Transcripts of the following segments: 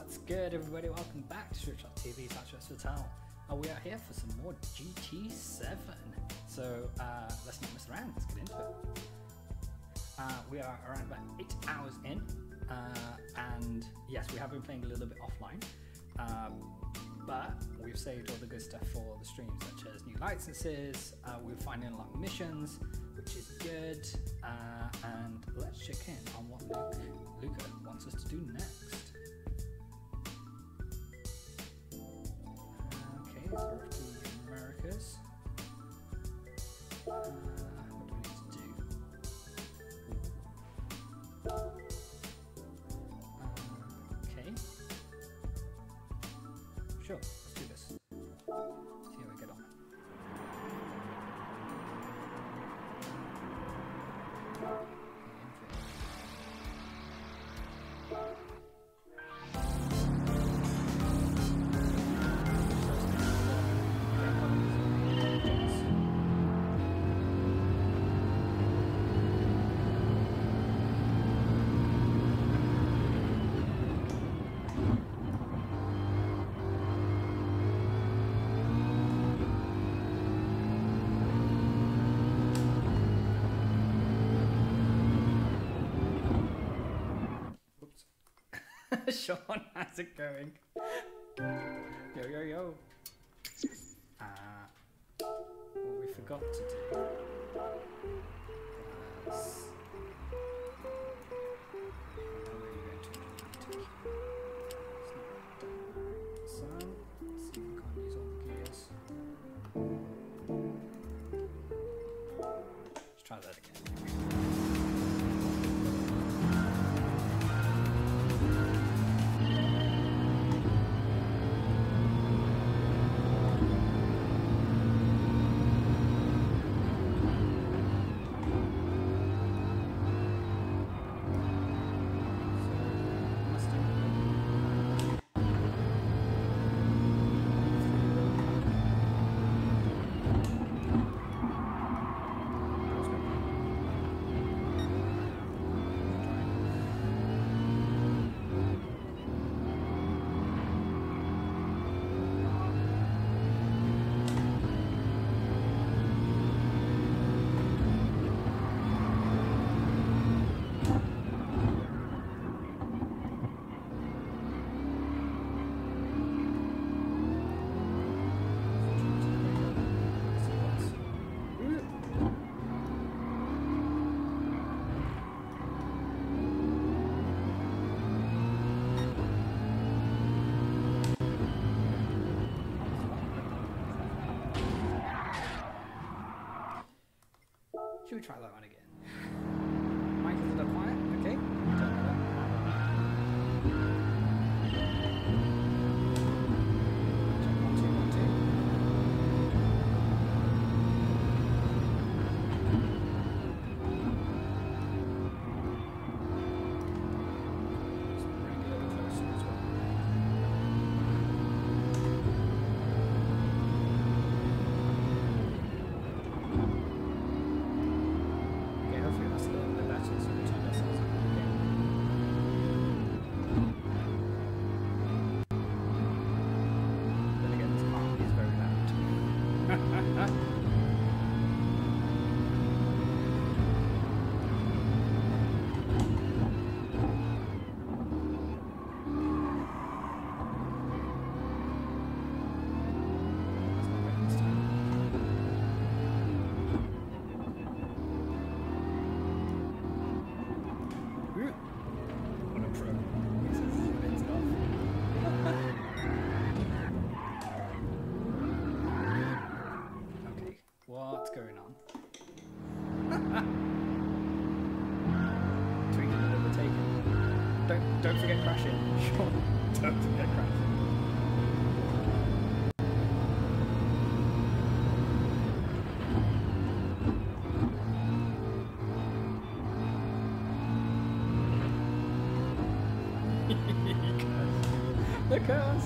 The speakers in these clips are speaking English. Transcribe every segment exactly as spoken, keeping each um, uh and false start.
What's good, everybody? Welcome back to Twitch dot T V slash Hotel. Uh, we are here for some more G T seven. So uh, let's not mess around. Let's get into it. Uh, we are around about eight hours in, uh, and yes, we have been playing a little bit offline, um, but we've saved all the good stuff for the streams, such as new licenses. Uh, we're finding a lot of missions, which is good. Uh, and let's check in on what Luke, Luca wants us to do next. Okay, so we're off to the Americas. Uh, what do we need to do? Uh, okay. Sure, let's do this. See how we get on. Sean, how's it going? Yo, yo, yo. Uh, what we forgot to do was... So, let's see if we can't use all the gears. Let's try that again. Should we try that one again? Mic is a little quiet, okay. Turn that up. Check one, two, one, two. Let's bring it a little closer as well. Hopefully that's a little bit better, so we turn ourselves up again. Then again, this harmony is very loud. What's going on? Tweaking and overtaking. Don't don't forget crashing. Sure. Don't forget crashing. The cars.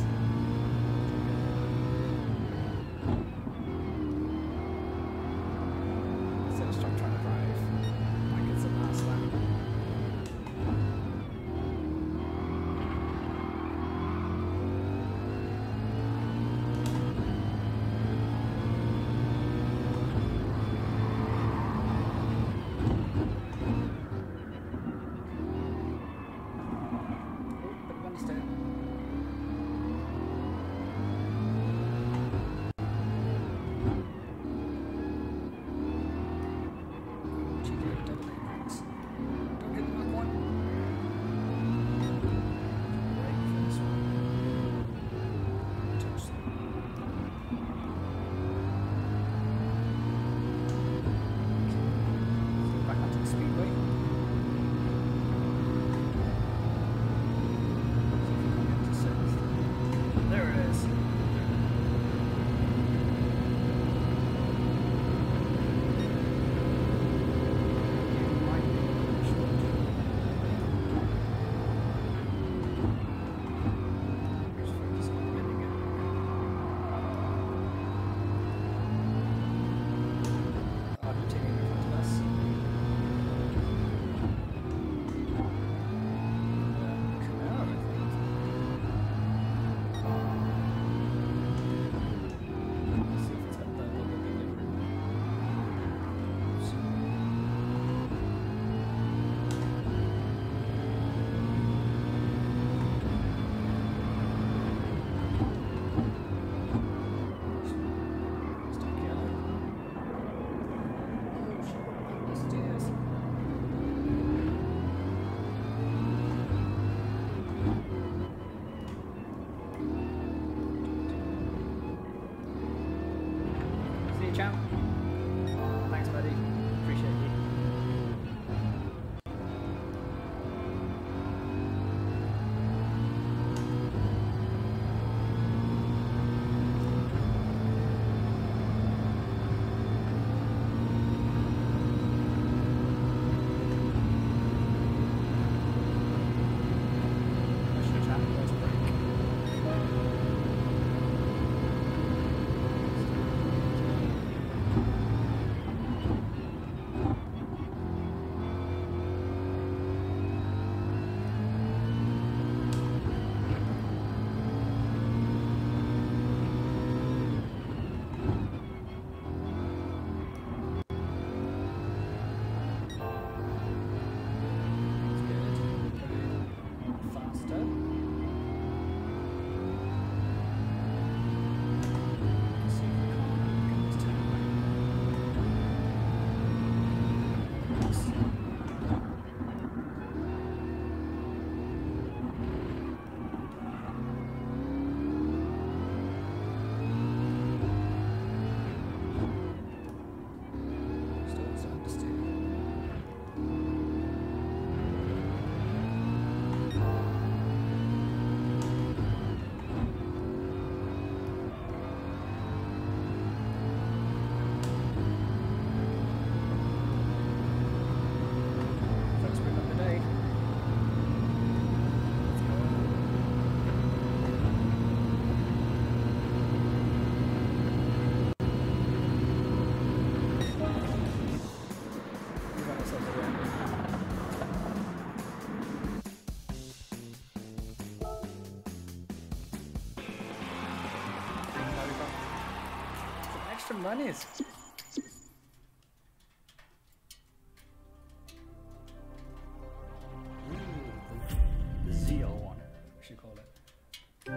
Stop trying to drive like it's a last lap. ourselves a win. And now we've got some extra monies. Ooh, the Zeal one, we should call it.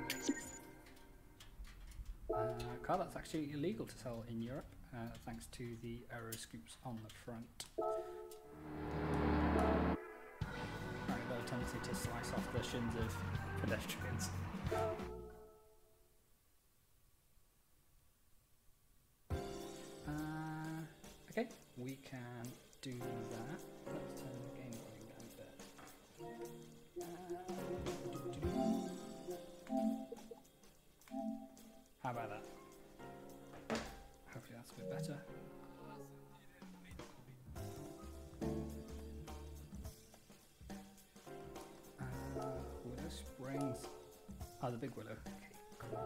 Uh, a car that's actually illegal to sell in Europe, uh, thanks to the aero scoops on the front. Right, got a tendency to slice off the shins of pedestrians. Uh, okay, we can do that. Let's turn the game volume down a bit. How about that? Hopefully that's a bit better. Uh, Willow Springs. Oh, the big willow. Okay, cool.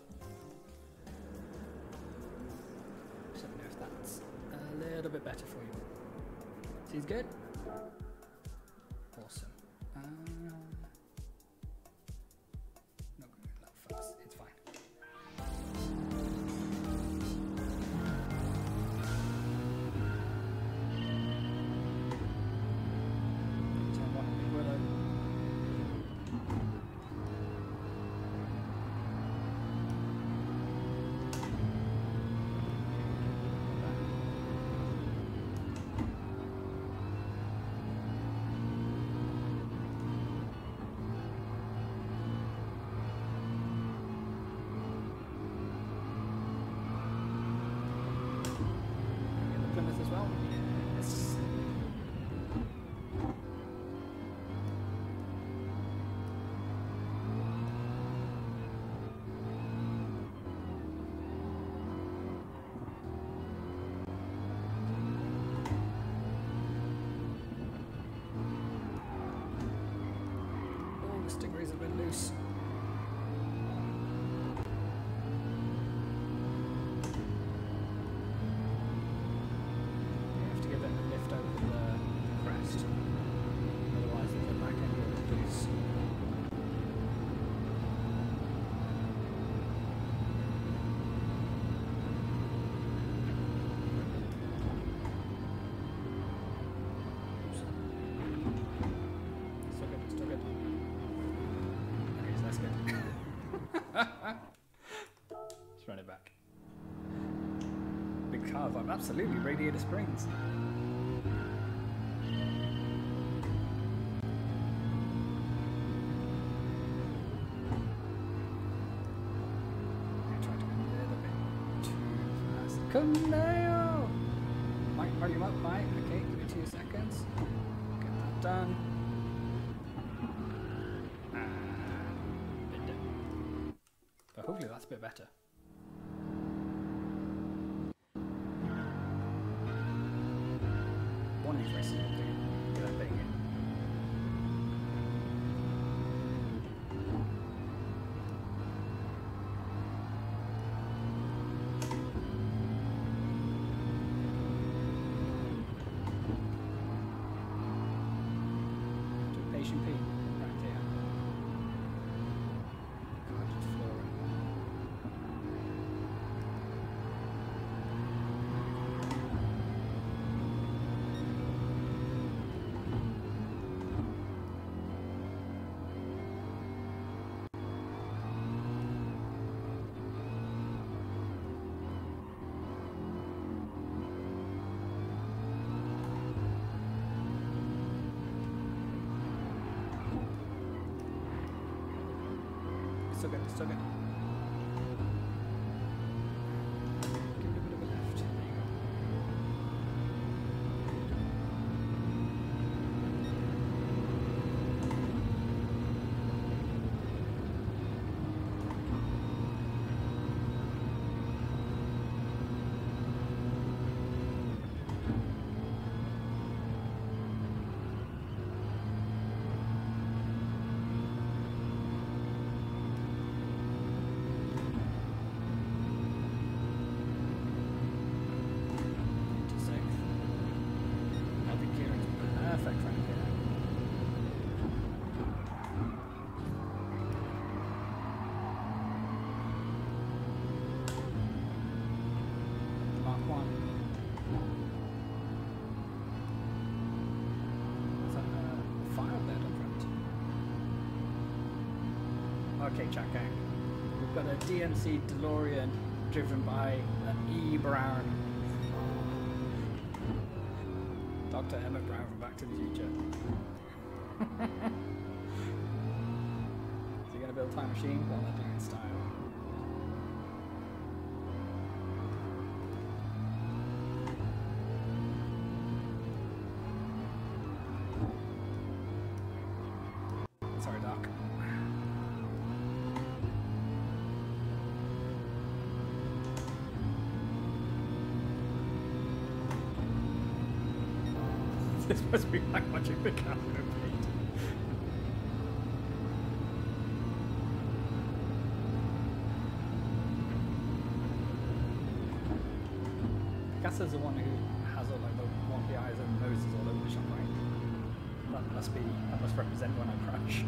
Just let me know if that's a little bit better for you. Seems good? Awesome. Uh, not going to go that fast. It's fine. Turn one big willow. As well. Yes. Oh, the stingrays have been loose. Let's run it back. Because I'm absolutely Radiator Springs. I'm trying to go a little bit too fast. Corneo! Mike, hurry him up, Mike. Okay, give me two seconds. Get that done. But hopefully that's a bit better. One of these races will do. Get that thing in. Do a patient P right there. God, just flooring. Still good, still good. Give it a bit of a left. There you go. perfect around here. Mark one. Is that a fire bed up front? Okay, chat gang. We've got a D M C DeLorean driven by an E. Brown. Doctor Emmett Brown from Back to the Future. Is he going to build a time machine? Well, not doing it in style. Sorry, Doc. This must be like watching the camera paint. Gas is the one who has all like the wonky eyes and noses all over the shop, right? That must be that must represent when I crash.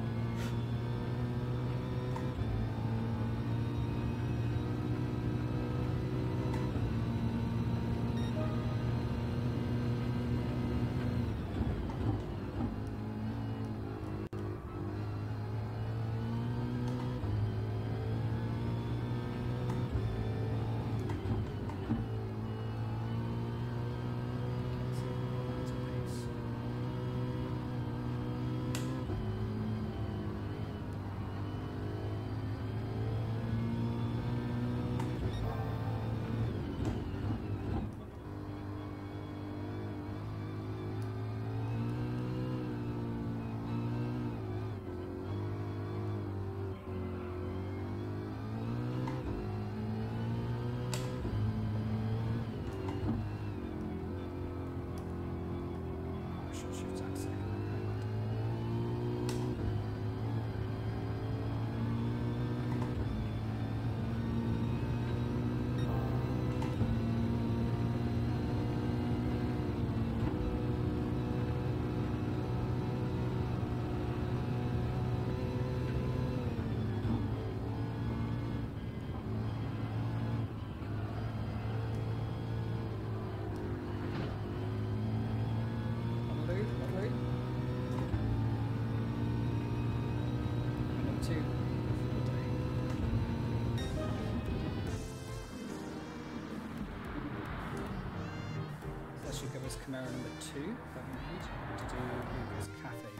Camaro number two that we need to do Luca's Cafe.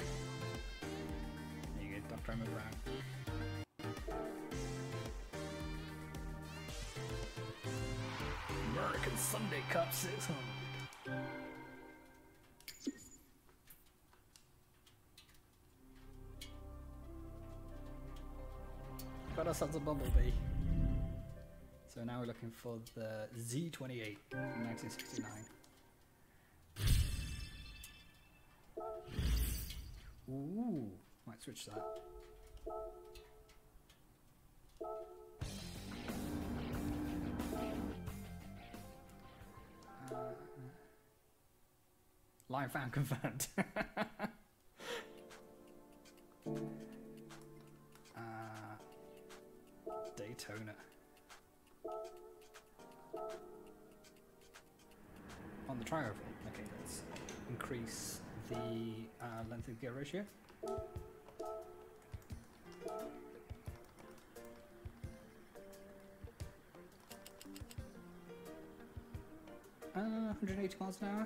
There you go, Doctor Emmett Brown. American Sunday Cup six hundred. Got ourselves a Bumblebee. So now we're looking for the Z twenty-eight from nineteen sixty-nine. Ooh, might switch that. Uh, line found confirmed. uh, Daytona. On the tri-oval. Okay, let's increase the uh, length of gear ratio. Uh, one hundred eighty miles an hour.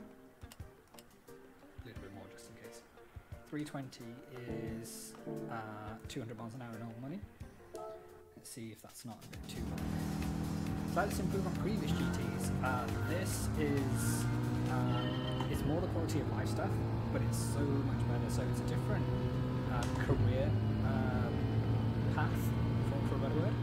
A little bit more just in case. three twenty is uh, two hundred miles an hour in normal money. Let's see if that's not a bit too much. So let's improve on previous G Ts. Uh, this is uh, it's more the quality of life stuff, but it's so much better. So it's a different uh, career uh, path, for, for a better word.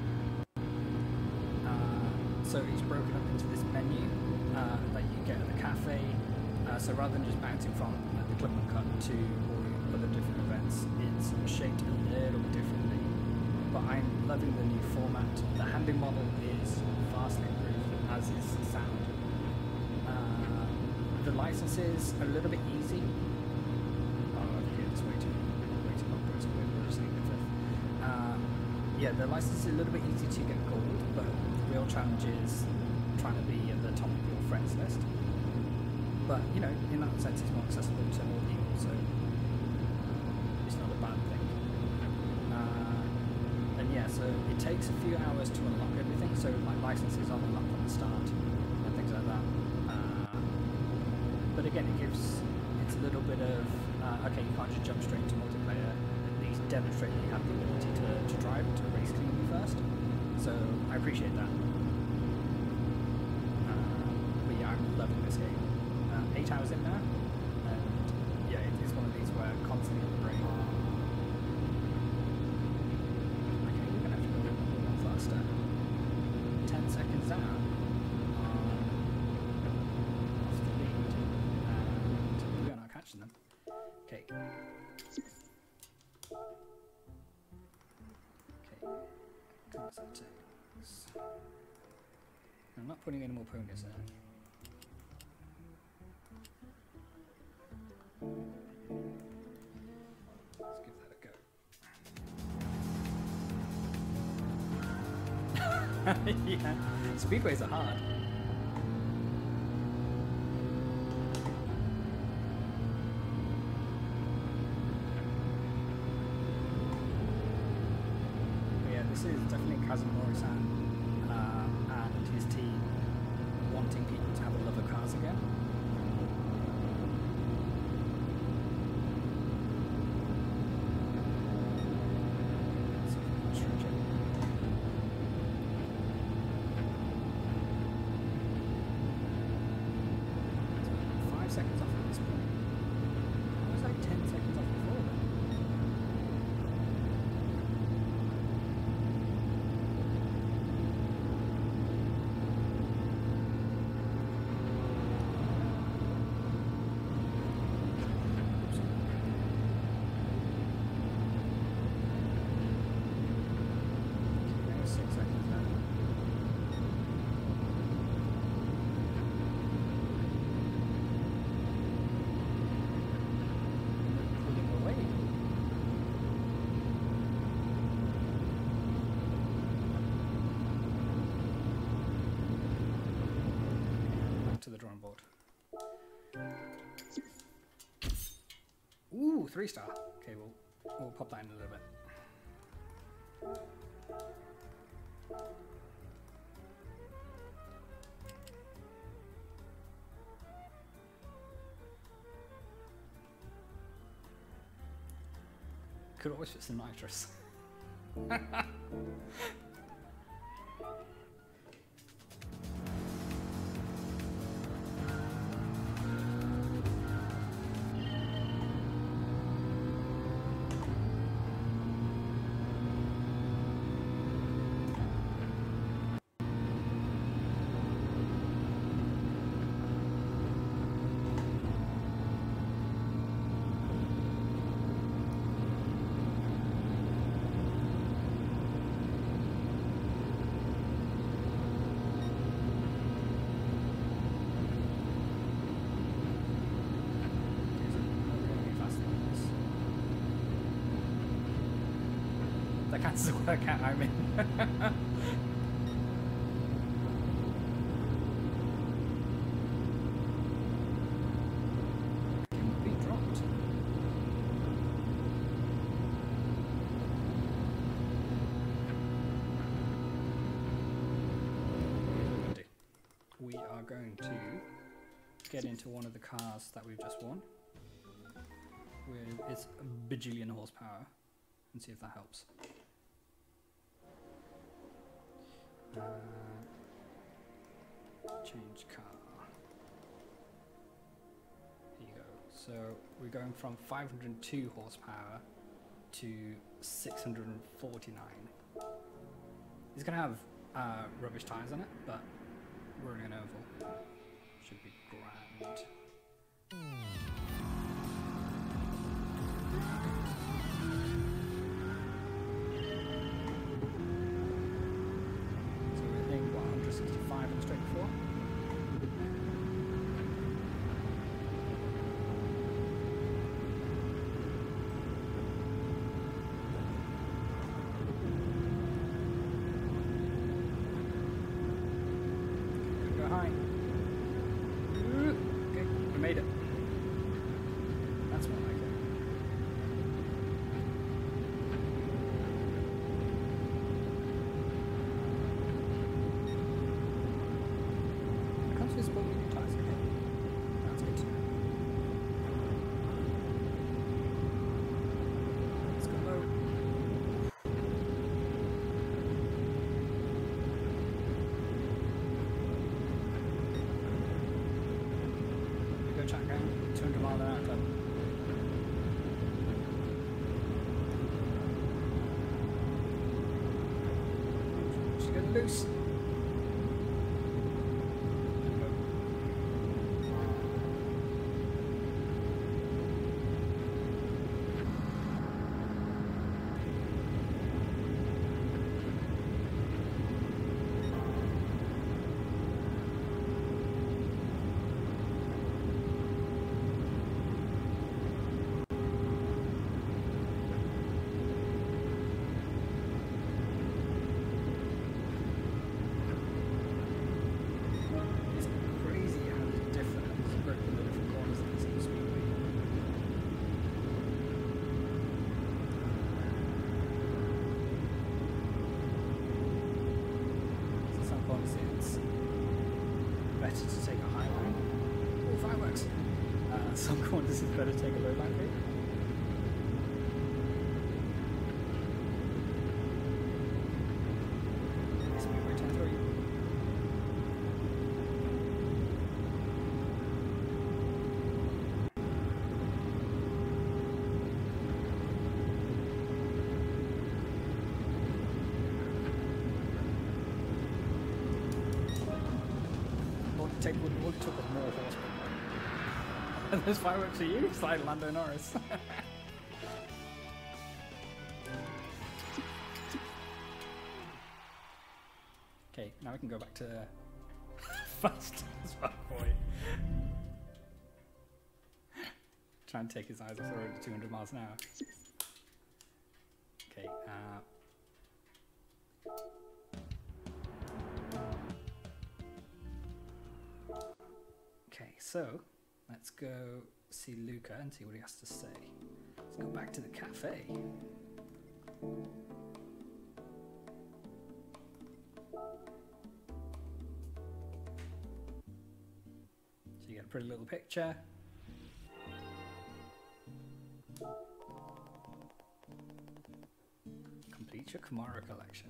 Uh, so it's broken up into this menu uh, that you get at the cafe. Uh, so rather than just bouncing from uh, the Clubman Cup to all the other different events, it's shaped a little bit differently. But I'm loving the new format. The handling model is vastly improved, as is the sound. Uh, the licenses are a little bit easy. Oh, okay, it's way too, way too long, but it's we're we're just leaving the fifth. Uh, yeah, the license is a little bit easy to get gold, but the real challenge is trying to be at the top of your friends list. But, you know, in that sense, it's more accessible to more people, so it's not a bad thing. Uh, and yeah, so it takes a few hours to unlock everything, so like licenses are unlocked from the start and things like that. Uh, but again, it gives, it's a little bit of, uh, okay, you can't just jump straight into multiplayer, at least demonstrate that you have the ability to, to drive, to race cleanly first. So I appreciate that. Uh, but yeah, I'm loving this game. Uh, eight hours in now, and yeah, it is one of these where constantly on the brain. Okay, we're gonna have to go a little more faster. Ten seconds down on off the lead, and we are not catching them. Okay. Okay. Car settings. I'm not putting any more ponies in. Let's give that a go. Yeah, speedways are hard. But yeah, this is definitely Kazim Morisan uh, and his team wanting people to have a love of cars again. Seconds off at this point. I was like ten seconds off before then. Okay, six seconds now. To the drawing board. Ooh, three star. Okay, we'll we'll pop that in a little bit. Could always fit some nitrous. That cancels the workout I'm in. Can be dropped. We are going to get into one of the cars that we've just won with its bajillion horsepower and see if that helps. Uh, change car. Here you go. So we're going from five hundred two horsepower to six hundred forty-nine. It's going to have uh, rubbish tyres on it, but we're running an oval. Should be grand. sixty-five on the straight before. loose. To take a high line or fireworks. Uh, some corners it's better to take a low line route. Yes, we were ten three. Take what would took with more horsepower. And those fireworks are you? It's like Lando Norris. Okay, now we can go back to fast as fuck boy. Try and take his eyes off the road at two hundred miles an hour. Okay, uh Okay, so let's go see Luca and see what he has to say. Let's go back to the cafe. So you get a pretty little picture. Complete your Camaro collection.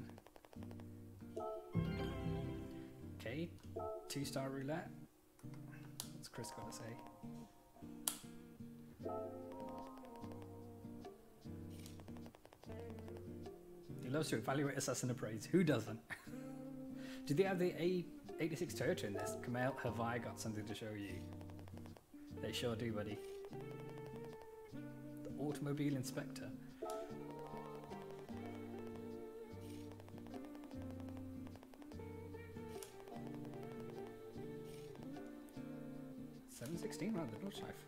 Okay, two-star roulette. What's Chris got to say? He loves to evaluate, assess and appraise. Who doesn't? Did they have the A eighty-six Toyota in this? Kamal, have I got something to show you? They sure do, buddy. The automobile inspector. seven sixteen around the Dodge Life.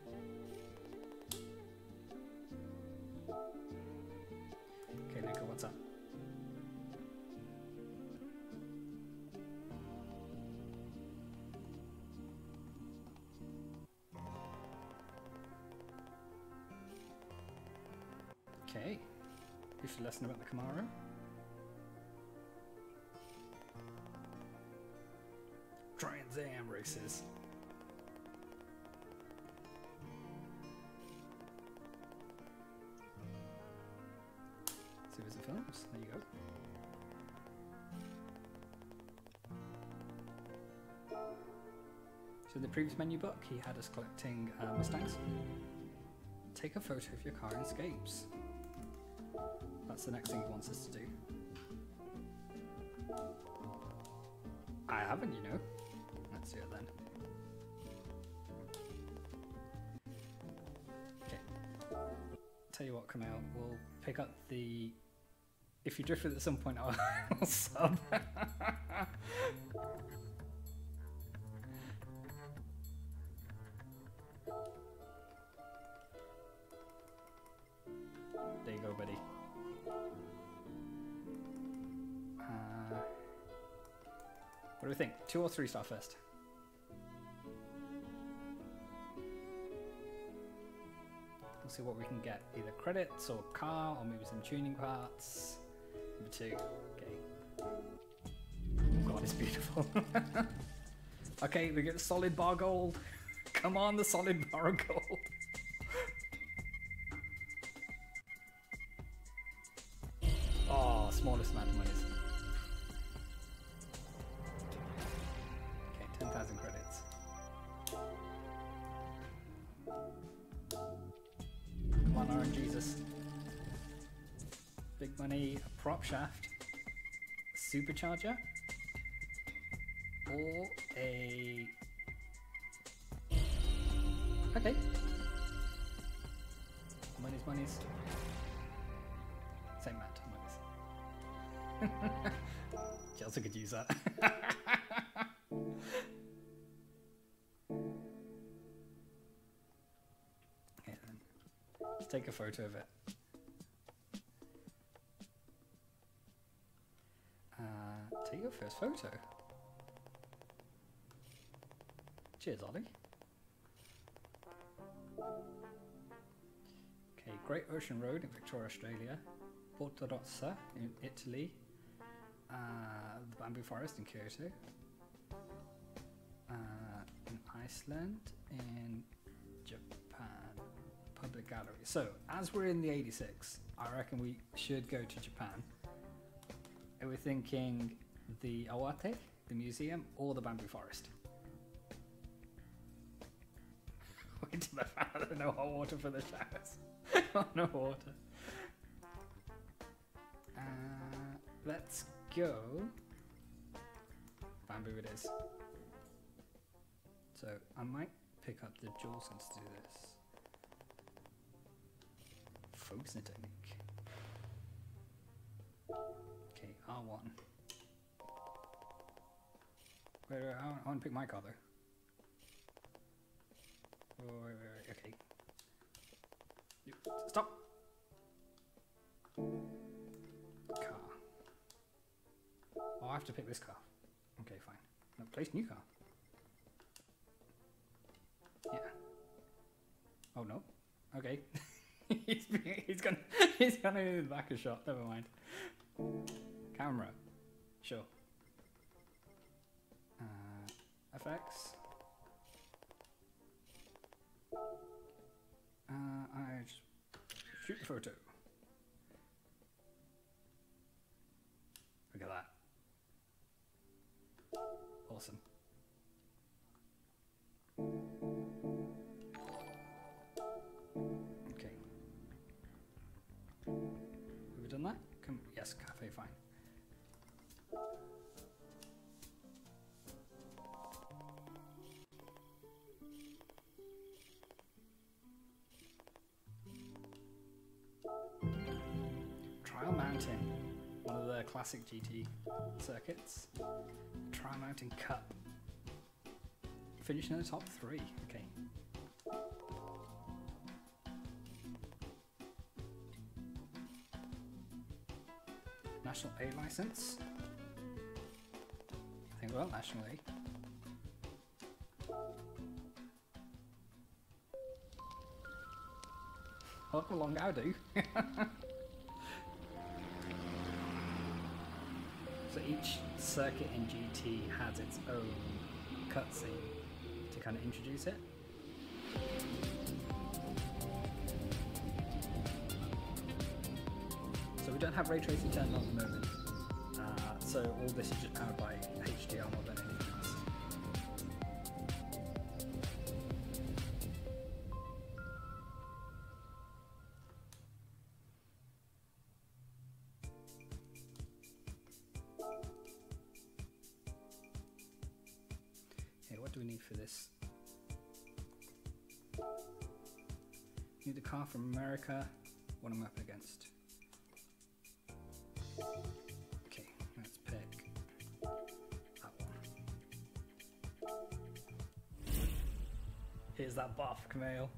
Okay, Luca, what's up? Okay, brief lesson about the Camaro. Trans Am races. Series of films, there you go. So in the previous menu book, he had us collecting uh, Mustangs. Take a photo of your car in Scapes. That's the next thing he wants us to do. I haven't, you know. Let's do it then. Okay. Tell you what, Kamal, we'll pick up the... If you drift it at some point, I'll, I'll sub. There you go, buddy. Uh, what do we think? Two or three star first? We'll see what we can get. Either credits or car, or maybe some tuning parts. Number two. Okay. Oh god, it's beautiful. Okay, we get a solid bar gold. Come on, the solid bar of gold. Oh, smallest amount of money. Okay, ten thousand credits. Come on, Orange Jesus. Big money, a prop shaft, a supercharger. or a... Okay. Money's money's. Same amount of monies. Chelsea could use that. Okay then. Let's take a photo of it. Uh, take your first photo. Cheers, Ollie. Okay, Great Ocean Road in Victoria, Australia. Porto Rossa in Italy. Uh, the Bamboo Forest in Kyoto. Uh, in Iceland. In Japan. Public Gallery. So, as we're in the eighty-six, I reckon we should go to Japan. And we're thinking the Awate, the museum, or the Bamboo Forest. Wait till I found no hot water for the showers. Oh, no water. Uh, let's go. Bamboo it is. So I might pick up the jewel sense to do this. Focusing technique. Okay, R one. Wait, wait, I want to pick my car though. Wait, wait, wait, okay. Stop! Car. Oh, I have to pick this car. Okay, fine. No, place new car. Yeah. Oh no. Okay. he's he's gonna he's gonna in the back of shot. Never mind. Camera. Sure. Uh, F X. Uh, I just shoot the photo. Look at that. Awesome. Okay. Have we done that? Come, yes, cafe, fine. Trial Mountain, one of the classic G T circuits. Trial Mountain Cup. Finishing in the top three. Okay. National A license. I think well, National A. Oh, look how long I do. So each circuit in G T has its own cutscene to kind of introduce it. So we don't have ray tracing turned on at the moment. Uh, so all this is just powered by H D R more than anything else. Okay, what do we need for this? Need the car from America. What am I up against? Okay, let's pick that one. Here's that buff, Camille.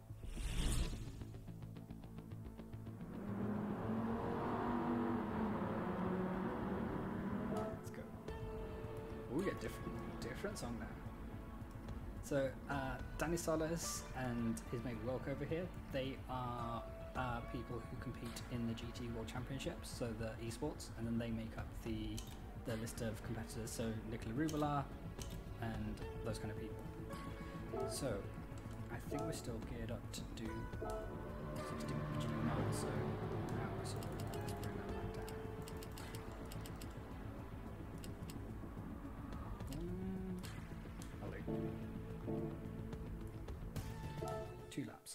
Let's go. Oh, we get different, different song now. So, uh, Danny Solis and his mate Wilk over here, they are uh, people who compete in the G T World Championships, so the esports, and then they make up the the list of competitors, so Nicola Rubala and those kind of people. So, I think we're still geared up to do sixty G miles, so now let's bring that back down. Um, I'll leave. Two laps.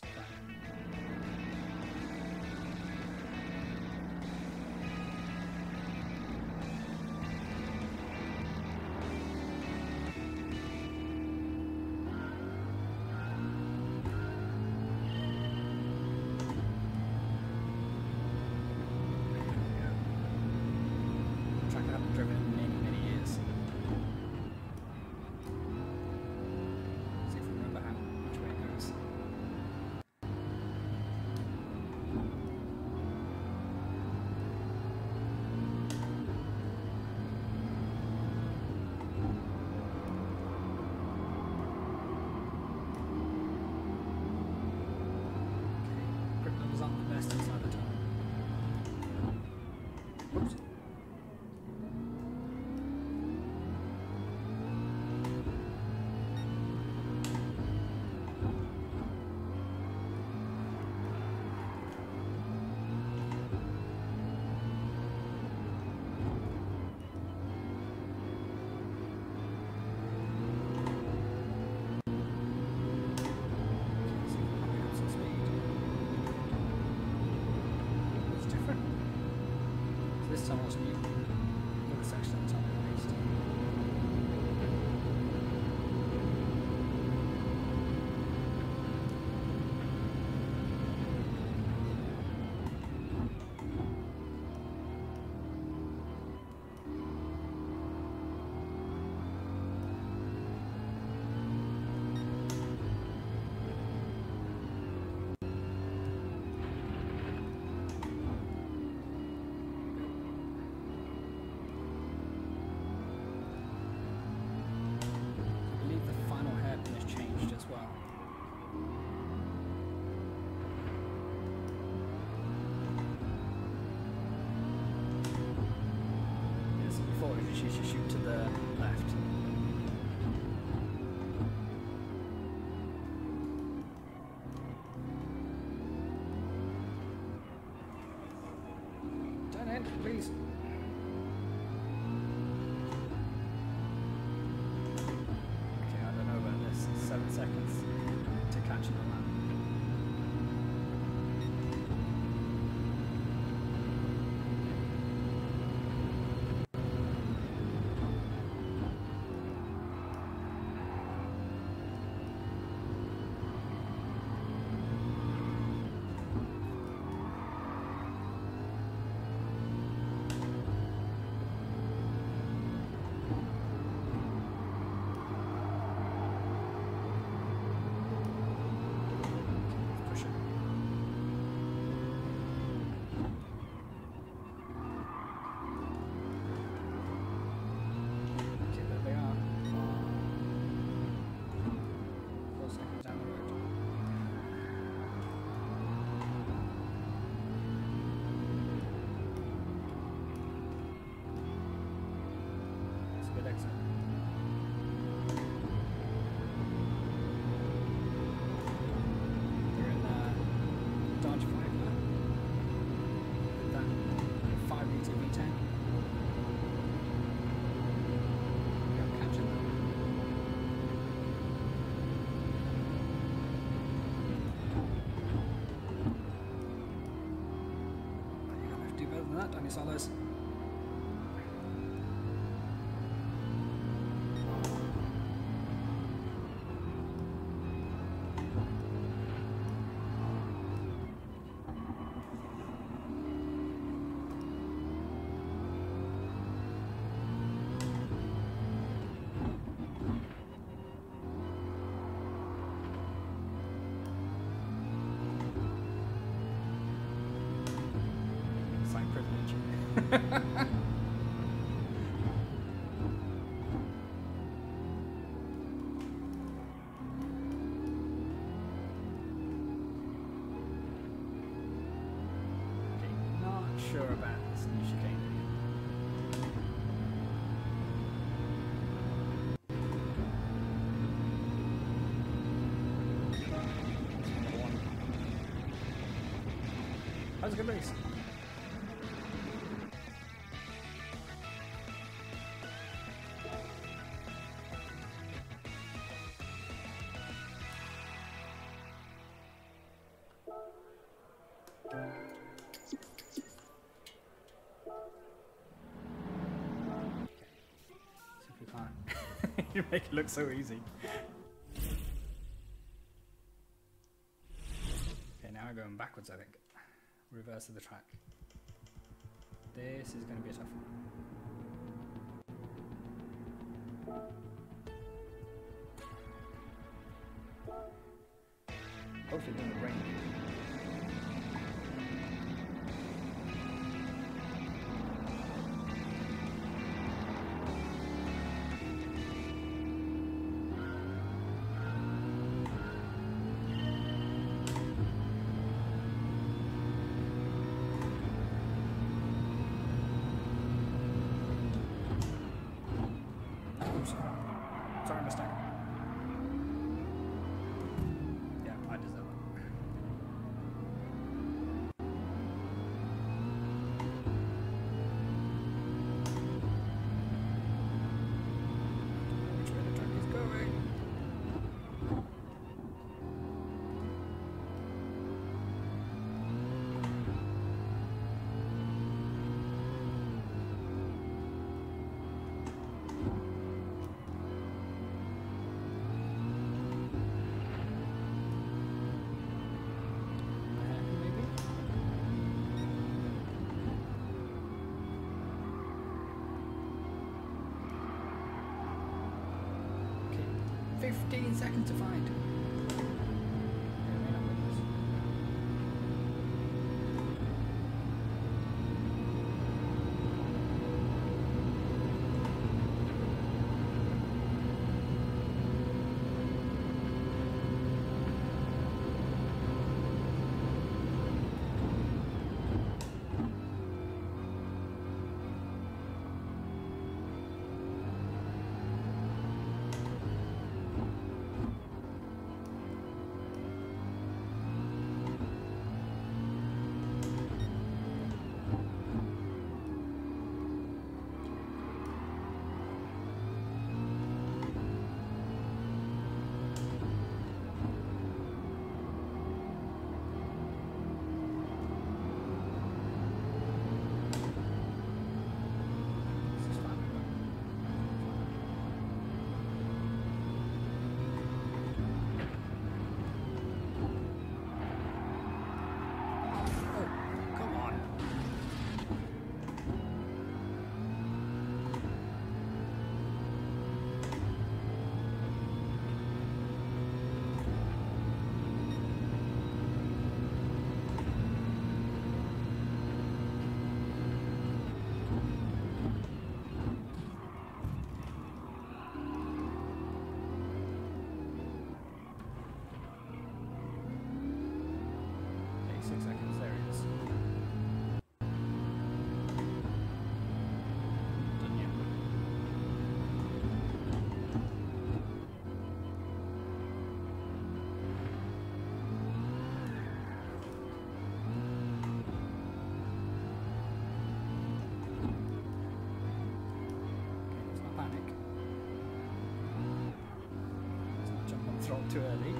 best inside the tunnel. Oops. This tunnel's new. Look, it's actually on top of the beast. You should shoot to the left. Turn in, please. Okay, I don't know about this. Seven seconds to catch on that. Danny Solis. Sure about this new chicane. That was a good race. You make it look so easy. Okay, now we're going backwards, I think. Reverse of the track. This is going to be a tough one. Hopefully it doesn't rain. fifteen seconds to find. Too early.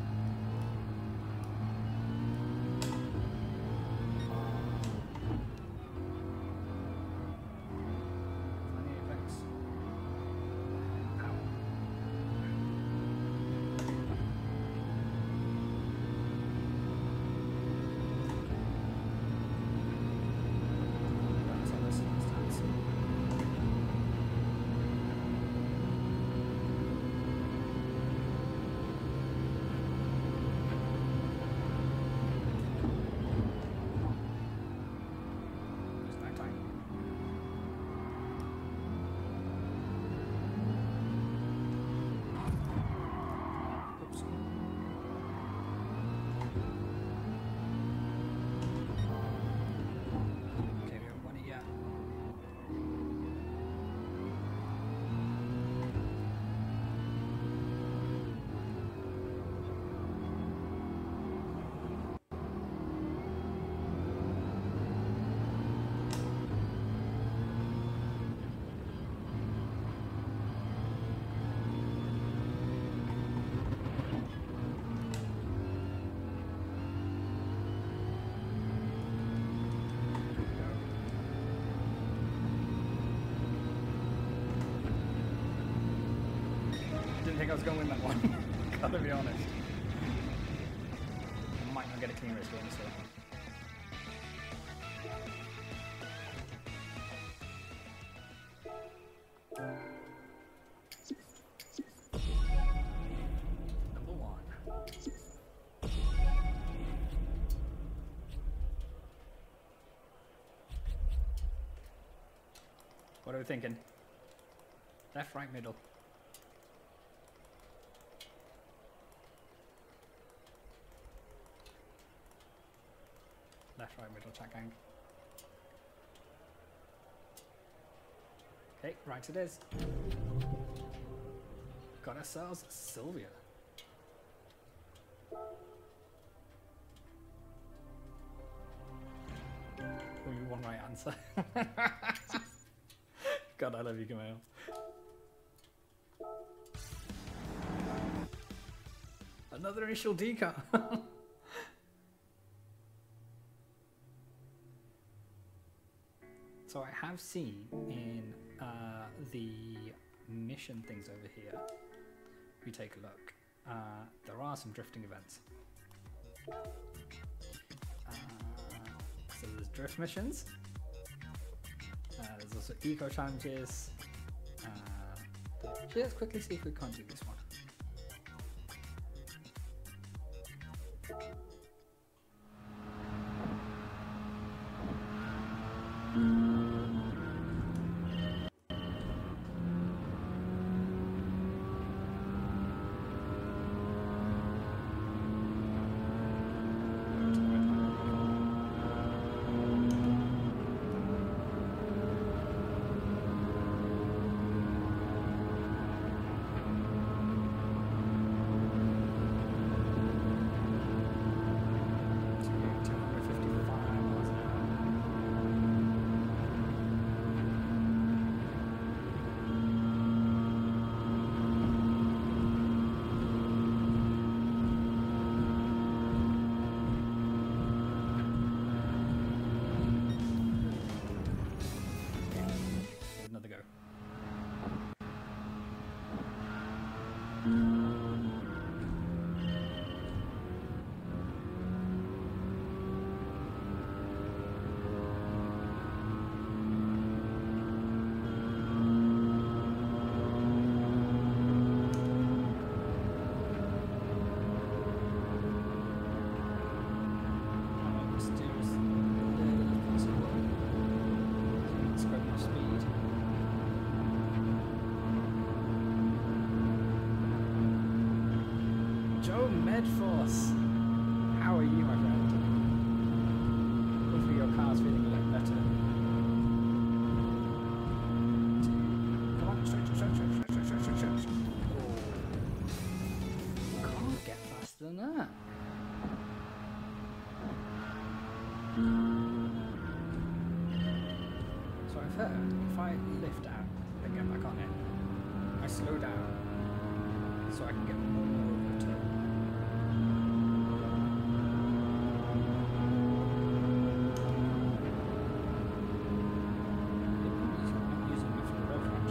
I think I was going to win that one. Gotta be honest. I might not get a clean race game, so. Number one. What are we thinking? Left, right, middle. Left, right, middle, chat gang. Okay, right it is. Got ourselves Sylvia. Only one right answer. God, I love you, Gamal. Another initial decal. So I have seen in uh, the mission things over here, if you take a look, uh, there are some drifting events. Uh, so there's drift missions, uh, there's also eco challenges. Uh, actually, let's quickly see if we can't do this one. Red Force. How are you, my friend? Hopefully your car's feeling a lot better. Come on, stretch, stretch, stretch, stretch, stretch, stretch, stretch. Oh. Can't get faster than that. So I've heard if I lift out and get back on it, I slow down so I can get more of the turn. Using me for the rev range.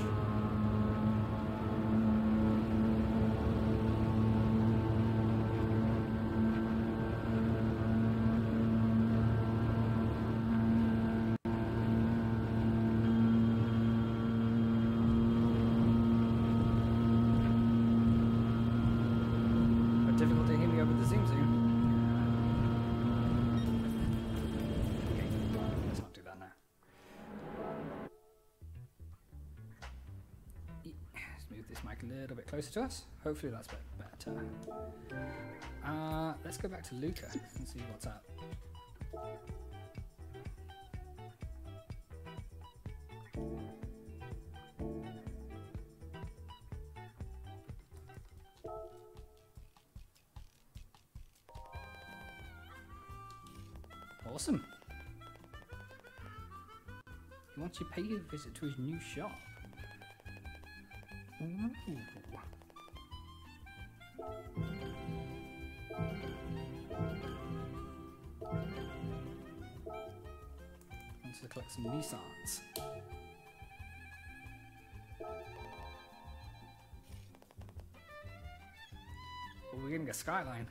Difficult to hear me over the zoom zoom. Okay, let's not do that now. Let's move this mic a little bit closer to us. Hopefully that's a bit better. Uh, let's go back to Luca and see what's up. Awesome. He wants you to pay a visit to his new shop. Ooh. Wants to collect some Nissans. Well, we're getting a Skyline.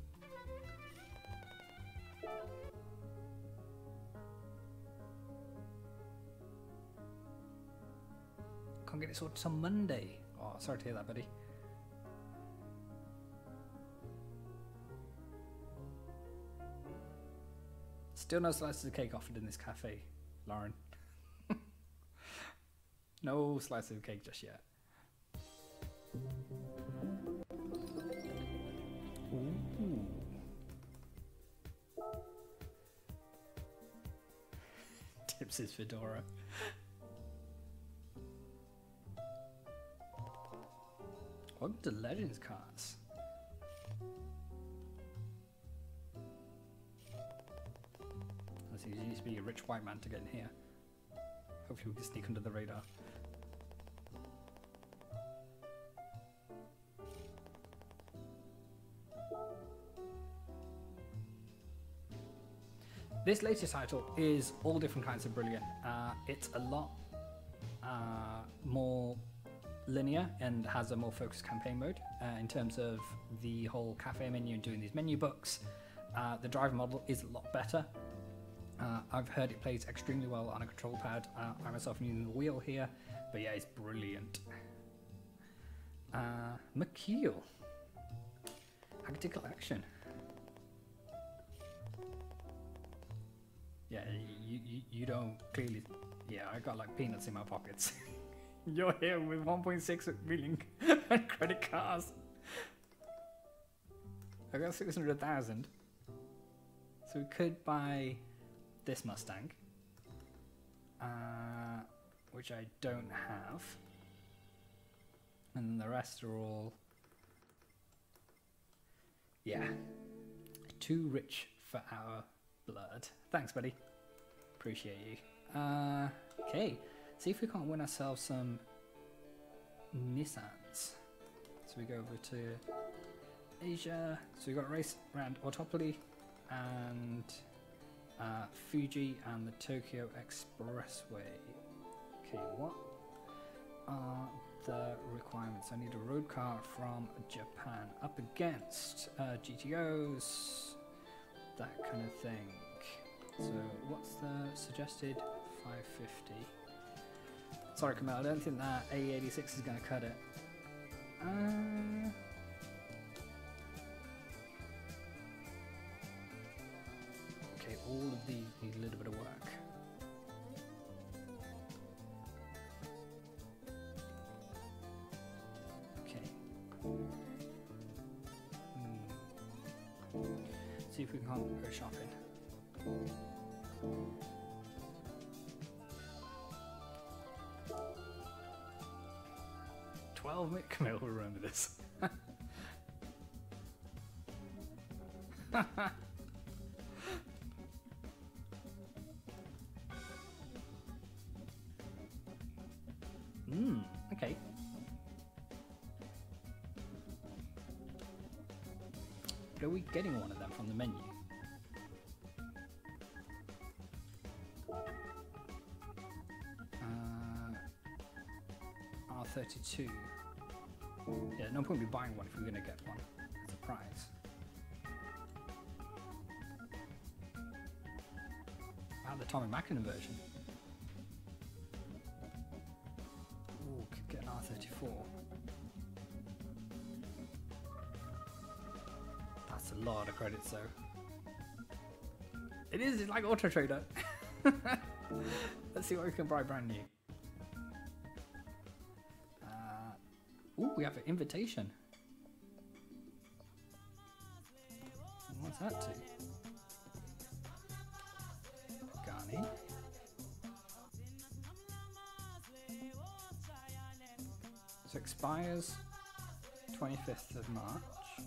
Can't get it sorted till Monday. Oh, sorry to hear that, buddy. Still no slices of cake offered in this cafe, Lauren. No slices of cake just yet. Ooh. Tips his fedora. Welcome to Legends Cars. As he used to be a rich white man to get in here. Hopefully we can sneak under the radar. This latest title is all different kinds of brilliant. Uh, it's a lot uh, more linear and has a more focused campaign mode uh, in terms of the whole cafe menu and doing these menu books. Uh, the driver model is a lot better. Uh, I've heard it plays extremely well on a control pad. Uh, I myself am using the wheel here, but yeah, it's brilliant. Uh, McKeel. Tactical action. Yeah, you, you, you don't clearly... Yeah, I got like peanuts in my pockets. You're here with one point six million credit cards. I got six hundred thousand. So we could buy this Mustang. Uh, which I don't have. And then the rest are all... Yeah. Too rich for our blood. Thanks, buddy. Appreciate you. Uh, okay. See if we can't win ourselves some Nissans. So we go over to Asia. So we got a race around Autopoly and uh, Fuji and the Tokyo Expressway. Okay, what are the requirements? I need a road car from Japan up against uh, G T Os, that kind of thing. So what's the suggested five fifty? Sorry, Camille, I don't think that A eighty-six is going to cut it. Uh, okay, all of these need a little bit of work. Okay. Hmm. See if we can go shopping. Twelve minute Camille will remember this. Hmm, okay. Are we getting one of them from the menu? Uh, R thirty-two. Yeah, no point in buying one if we're going to get one as a prize. Ah, the Tommy Mackinnon version. Ooh, could get an R thirty-four. That's a lot of credits though. It is, it's like Auto Trader. Let's see what we can buy brand new. Uh, ooh, we have an invitation. What's that to? Garni. So expires twenty-fifth of March.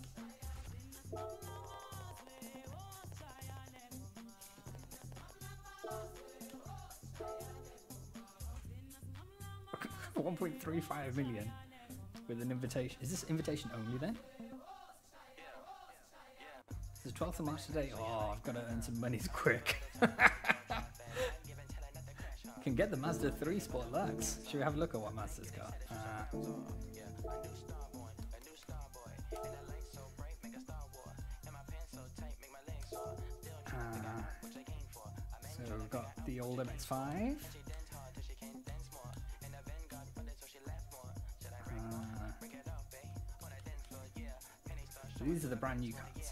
one point three five million with an invitation. Is this invitation only then? It's the twelfth of March today. Oh, I've got to earn some money quick. Can get the Mazda three Sport Lux. Should we have a look at what Mazda's got? Uh, uh, so we've got the old M X five. So these are the brand new cars.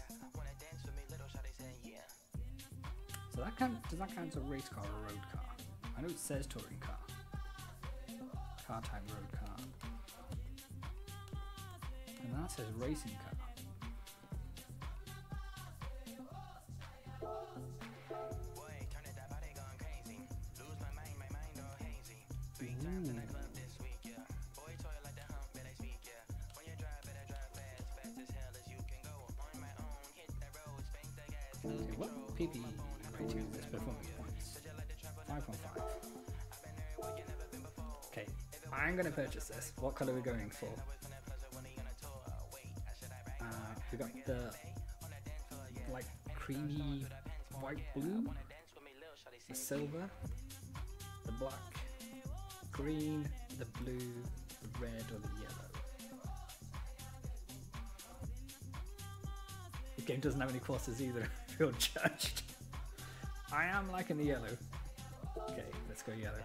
So that count, does that count as a race car or a road car? I know it says touring car. Car type road car. And that says racing car. Okay, what P P rating is this performance points? five point five. Okay, I'm gonna purchase this. What colour are we going for? Uh, we got the like creamy white blue, the silver, the black, green, the blue, the red, or the yellow. The game doesn't have any courses either. I feel judged. I am liking the yellow. Okay, let's go yellow.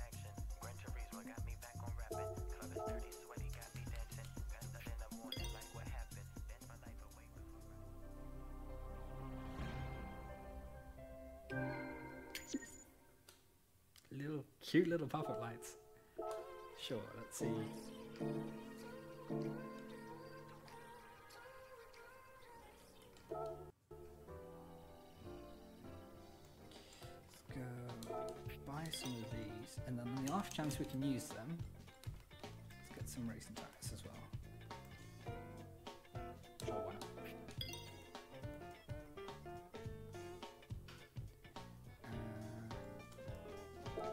Little cute little pop-up lights. Sure, let's see. Buy some of these, and then on the off chance we can use them, let's get some racing tires as well. Sure, why not? Uh,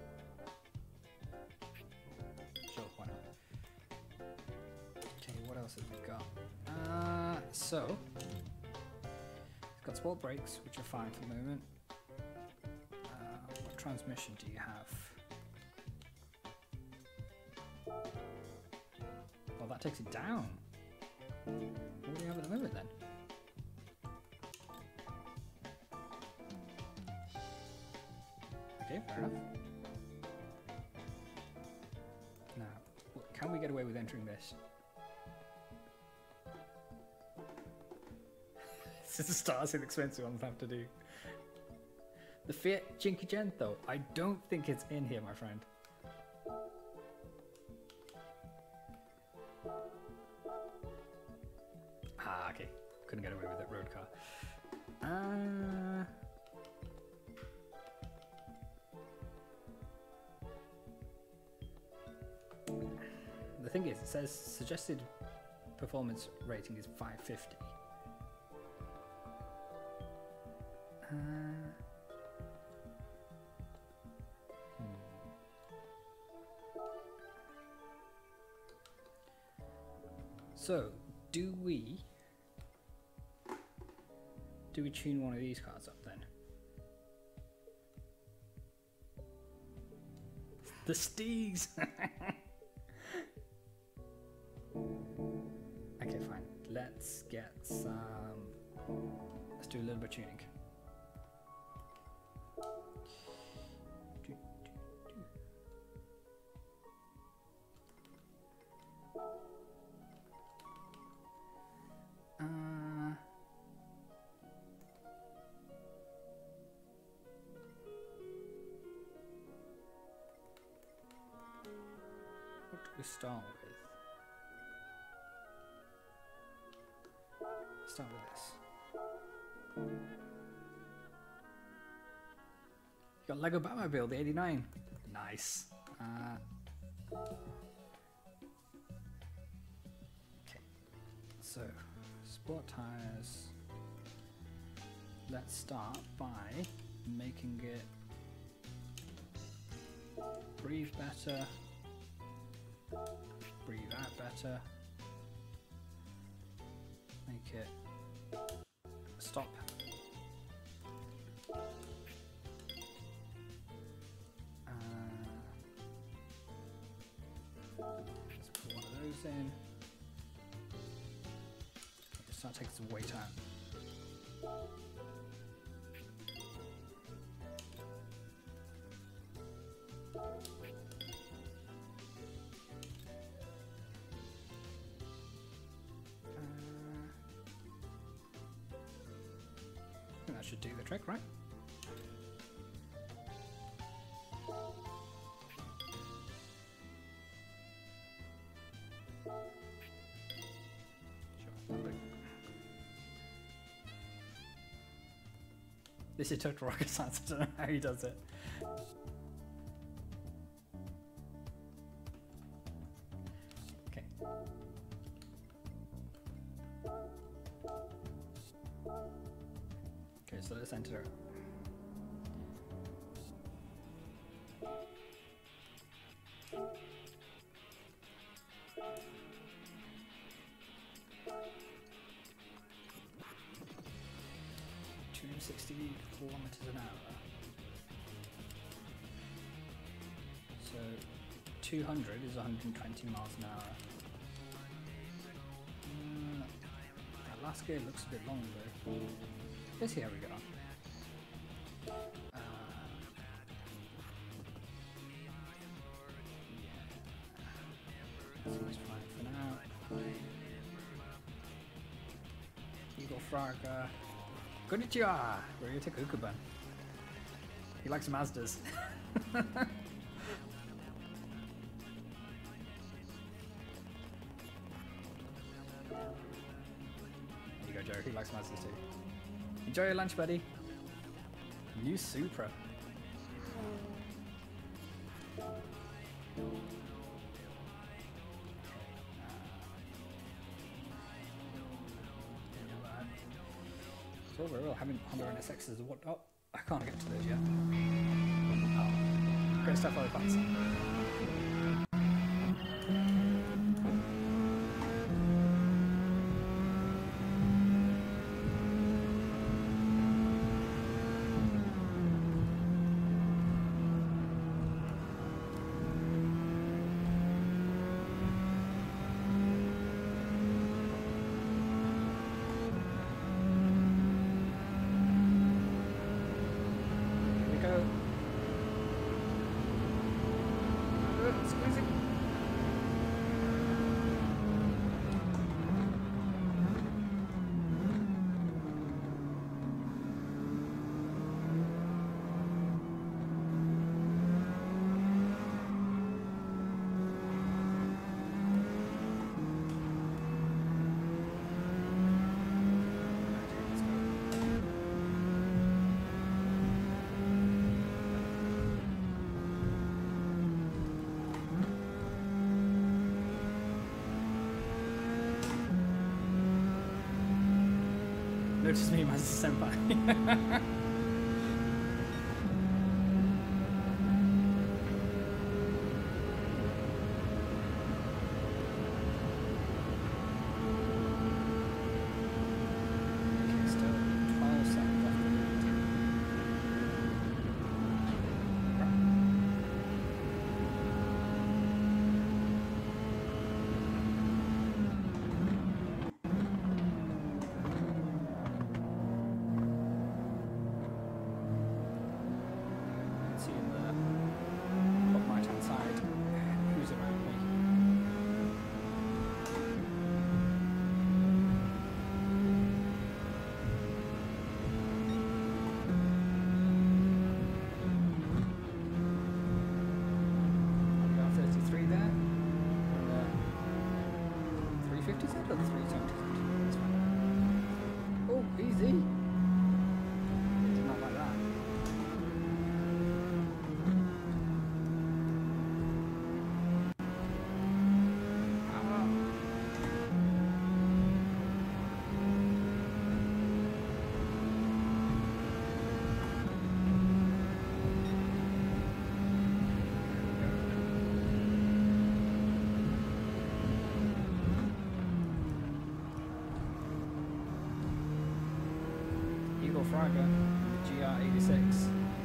sure, why not? Okay, what else have we got? Uh, so, we've got sport brakes, which are fine for the moment. Transmission do you have? Well, that takes it down. What do you have at the moment then? Okay, fair enough. Now, can we get away with entering this? This is the stars and expensive ones have to do. The Fiat Cinquecento, I don't think it's in here, my friend. Ah, okay. Couldn't get away with that road car. Uh, the thing is, it says suggested performance rating is five fifty. Uh, hmm. So, do we do we tune one of these cards up then? The Steegs. Okay, fine. Let's get some. Let's do a little bit of tuning. Uh, what do we start with? Start with this. You got Lego Batmobile, the eighty-nine. Nice. Uh, okay. So, sport tires. Let's start by making it breathe better, breathe out better. Make it stop. Uh, let's put one of those in. Let's start taking some weight out. That should do the trick, right? Sure. This is total rocket science. I don't know how he does it. Okay. Okay, so let's enter it. two hundred sixty kilometers an hour. So two hundred is one hundred twenty miles an hour. Uh, that last gear looks a bit long though. Let's see how we go. Uh, yeah. Seems fine for now. Eagle Fraga. Konnichiwa! Ryota Kukuban. He likes Mazdas. There you go, Joe. He likes Mazdas too. Enjoy your lunch, buddy. New Supra. So overall, having Honda N S X's and whatnot, I can't get to those yet. Oh, great stuff, other parts. noticed me, Master Senpai. Oh, easy. It's not like that. Ah. Eagle Fraga, the G R eighty-six.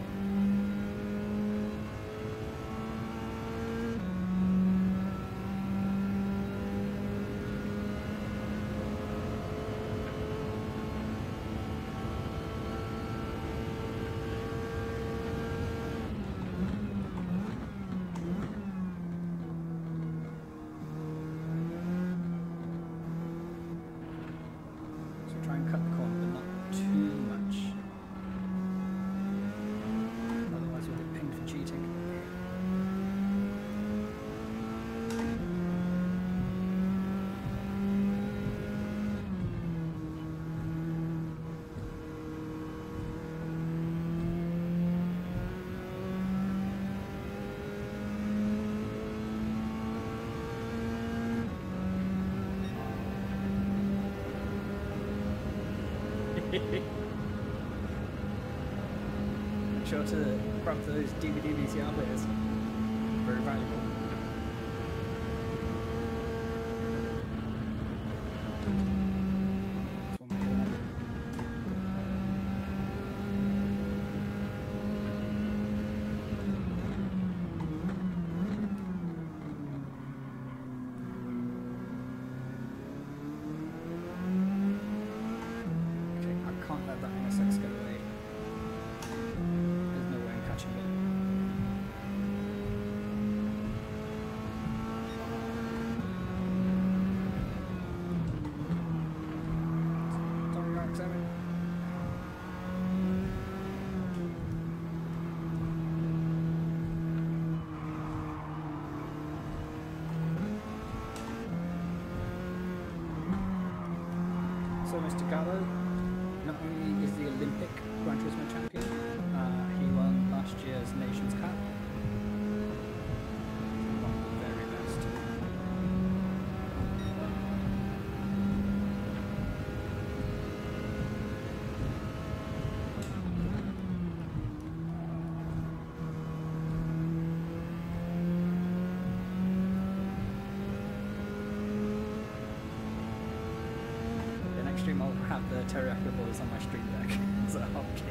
So try and cut the corner, but not too much. Otherwise you'll get pinged for cheating. Make sure to grab those D V D V C R players. Very valuable. That's one way to remember. Okay, I can't let that N S X go away. There's no way I'm catching it. Sorry, Mark seven. So Mister Gallo, not only is the Olympic Gran Turismo champion, uh, he won last year's Nations Cup. He's one of the very best. The next stream I'll have the teriyaki balls on my stream deck. So I'll keep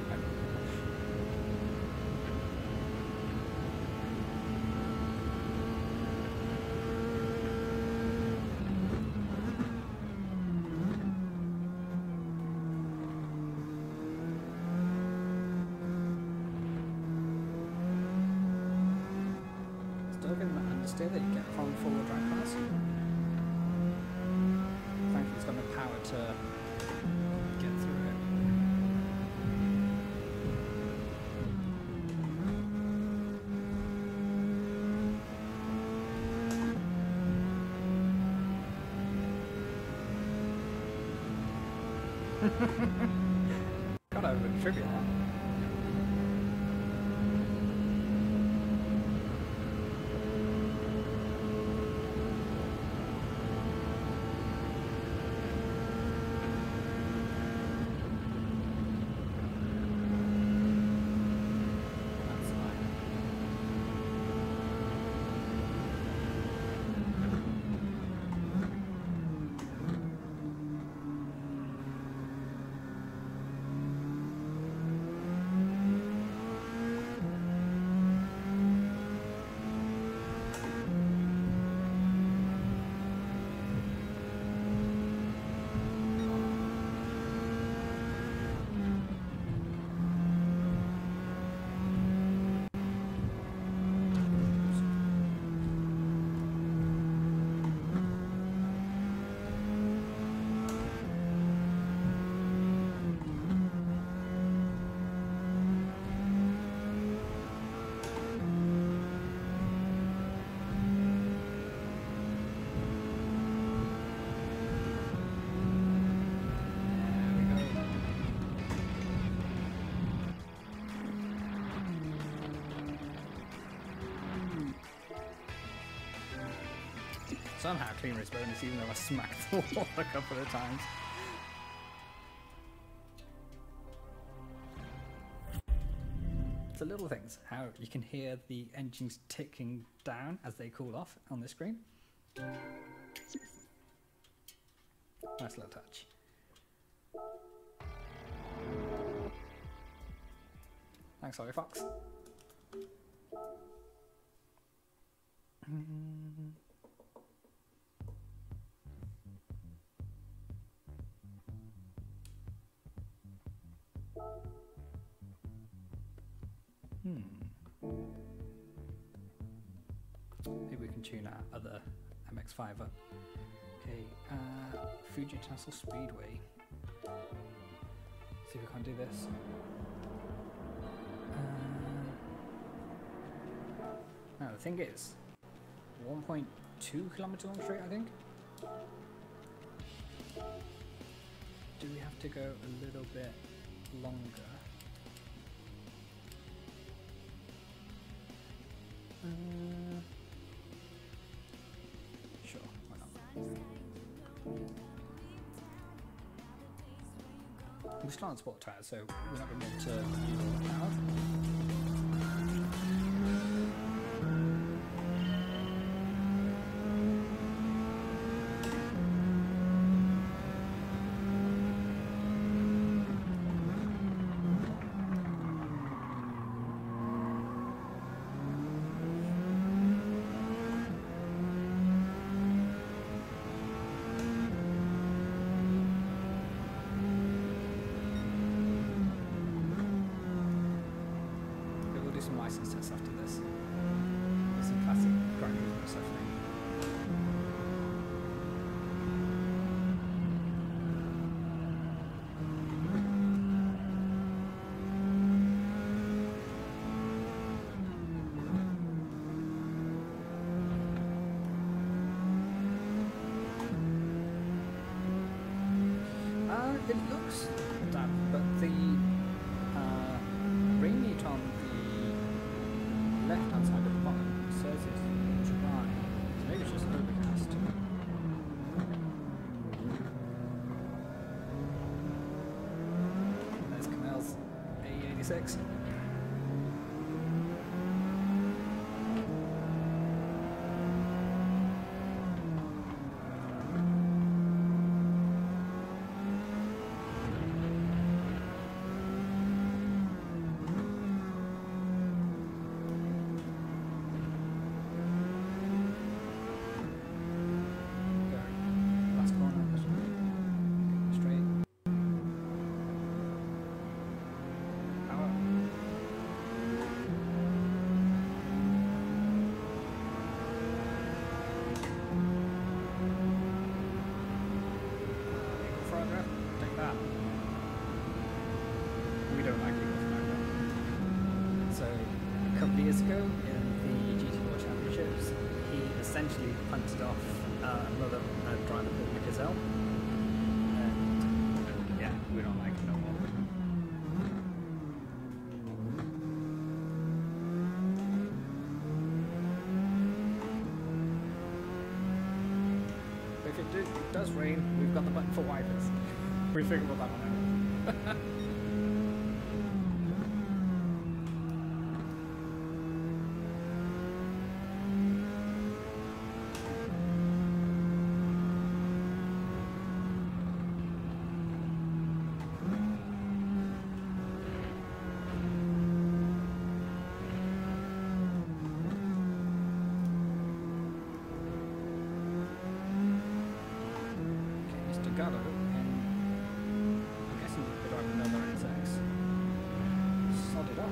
still getting that understeer that you get from four-wheel drive cars. Thankfully it's got enough power to get through it. God, I would attribute that. Somehow clean race bonus, even though I smacked the wall a couple of times. It's the little things, how you can hear the engines ticking down as they cool off on the screen. Nice little touch. Thanks, sorry, Fox. Mm. Hmm. Maybe we can tune our other M X five up. Okay, uh, Fuji International Speedway. See if we can do this. Uh, now the thing is, one point two kilometers long straight, I think. Do we have to go a little bit longer? Uh, sure, why not? We're still on sport tires, so we're not going to be able to use all the power. Some license tests after this. There's some classic Gran stuff. Uh, it looks damp, but the uh, rain meter on the left hand side at the bottom says it's dry, so maybe it's just overcast. There's Canal's A eighty-six. Years ago in the G T World Championships, he essentially punted off uh, another uh, driver called Nick Gazelle, and yeah, we don't like him no more. But if it, do, it does rain, we've got the button for wipers. We figured that one out. Gallo, and I'm guessing we could have another X X. Sod it off.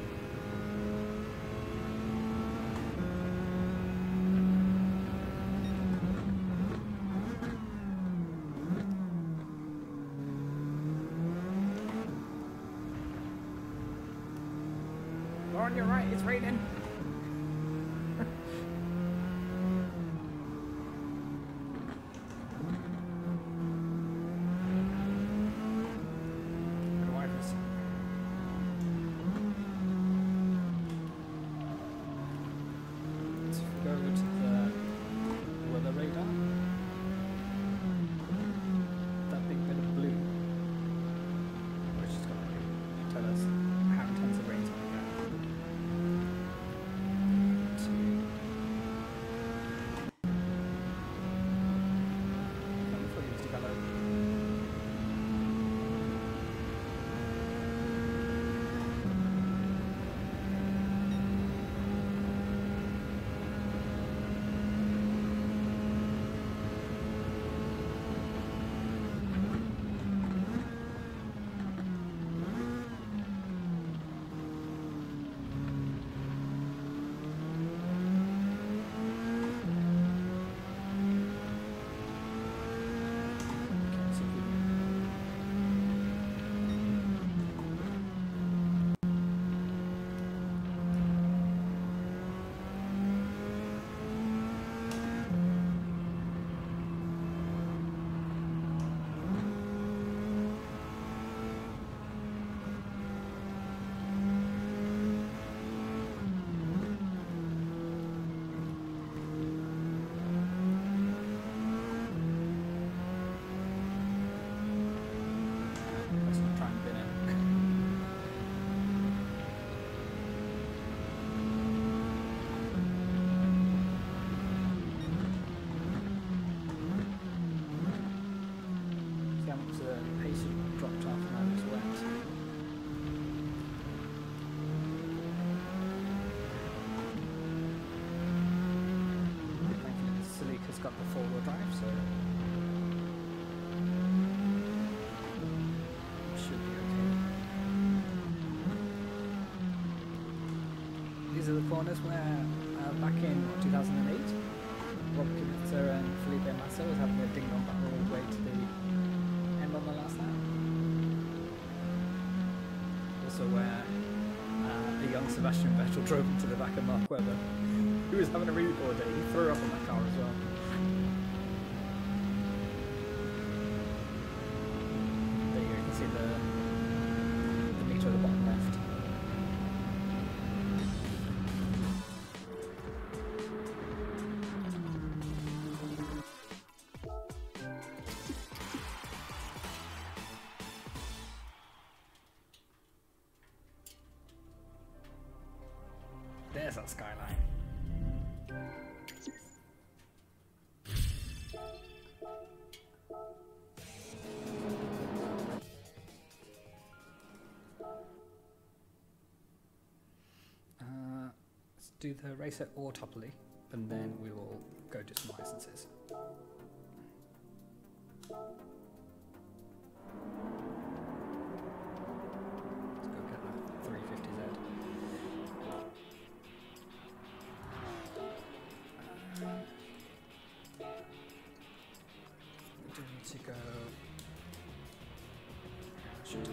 Lauren, you're right, it's raining. Radar. so it should be okay. These are the corners where uh, back in what, two thousand eight, Rob Kubica and Felipe Massa was having a ding-dong battle all the way to the end on the last lap. Also where uh, the young Sebastian Vettel drove into the back of Mark Webber, who was having a really poor day. He threw up on that car as well. There you go, you can see the, the meter at the bottom left. There's that skyline. Uh, let's do the racer or Topley, and then we will go do some licenses. Let's go get the three fifty Z. We do need to go. Yeah, should do.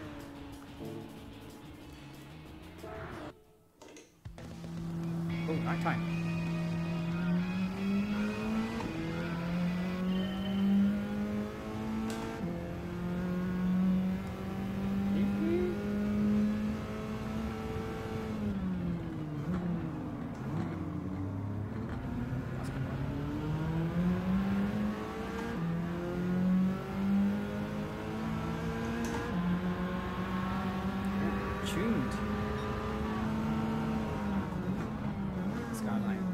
Oh, night time. Tuned. Skyline.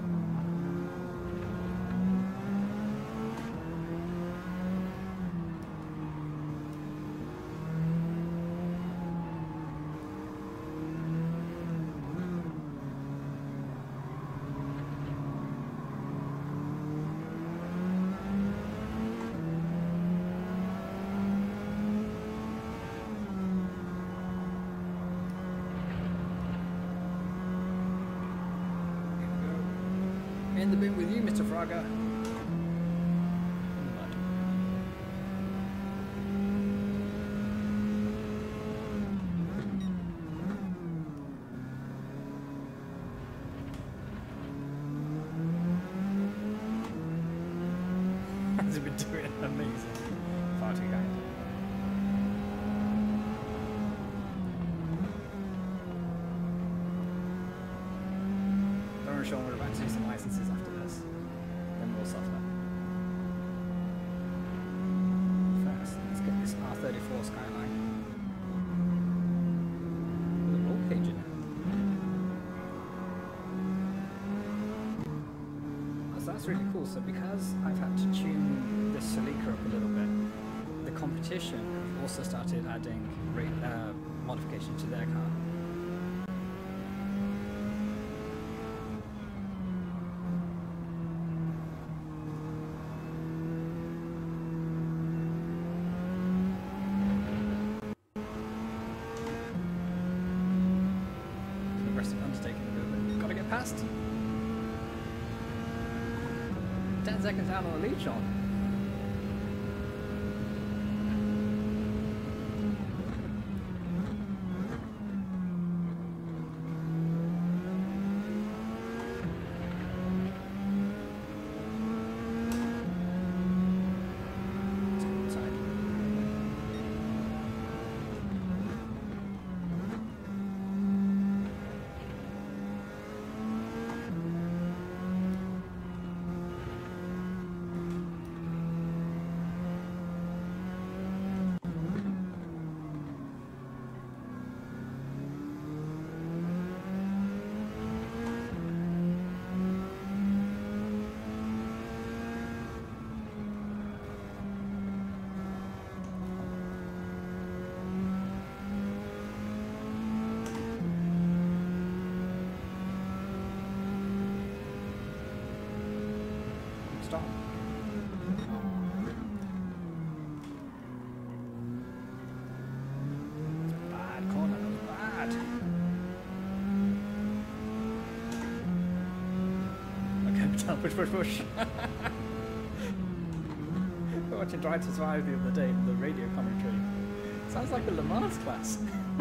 In the bin with you, Mister Fraga. Has been doing amazing. Far too kind. Don't worry, Sean, we're about to do some licenses after this. Then we'll soften up. First, let's get this R thirty-four Skyline. With a roll cage in it. So that's really cool. So because I've had to tune this Celica up a little bit, the competition have also started adding uh, modification to their car. Past. Ten seconds out on the lead, Sean. Tell push, push, push. We were watching Drive to Survive the other day, the radio commentary. Sounds like a Le Mans class.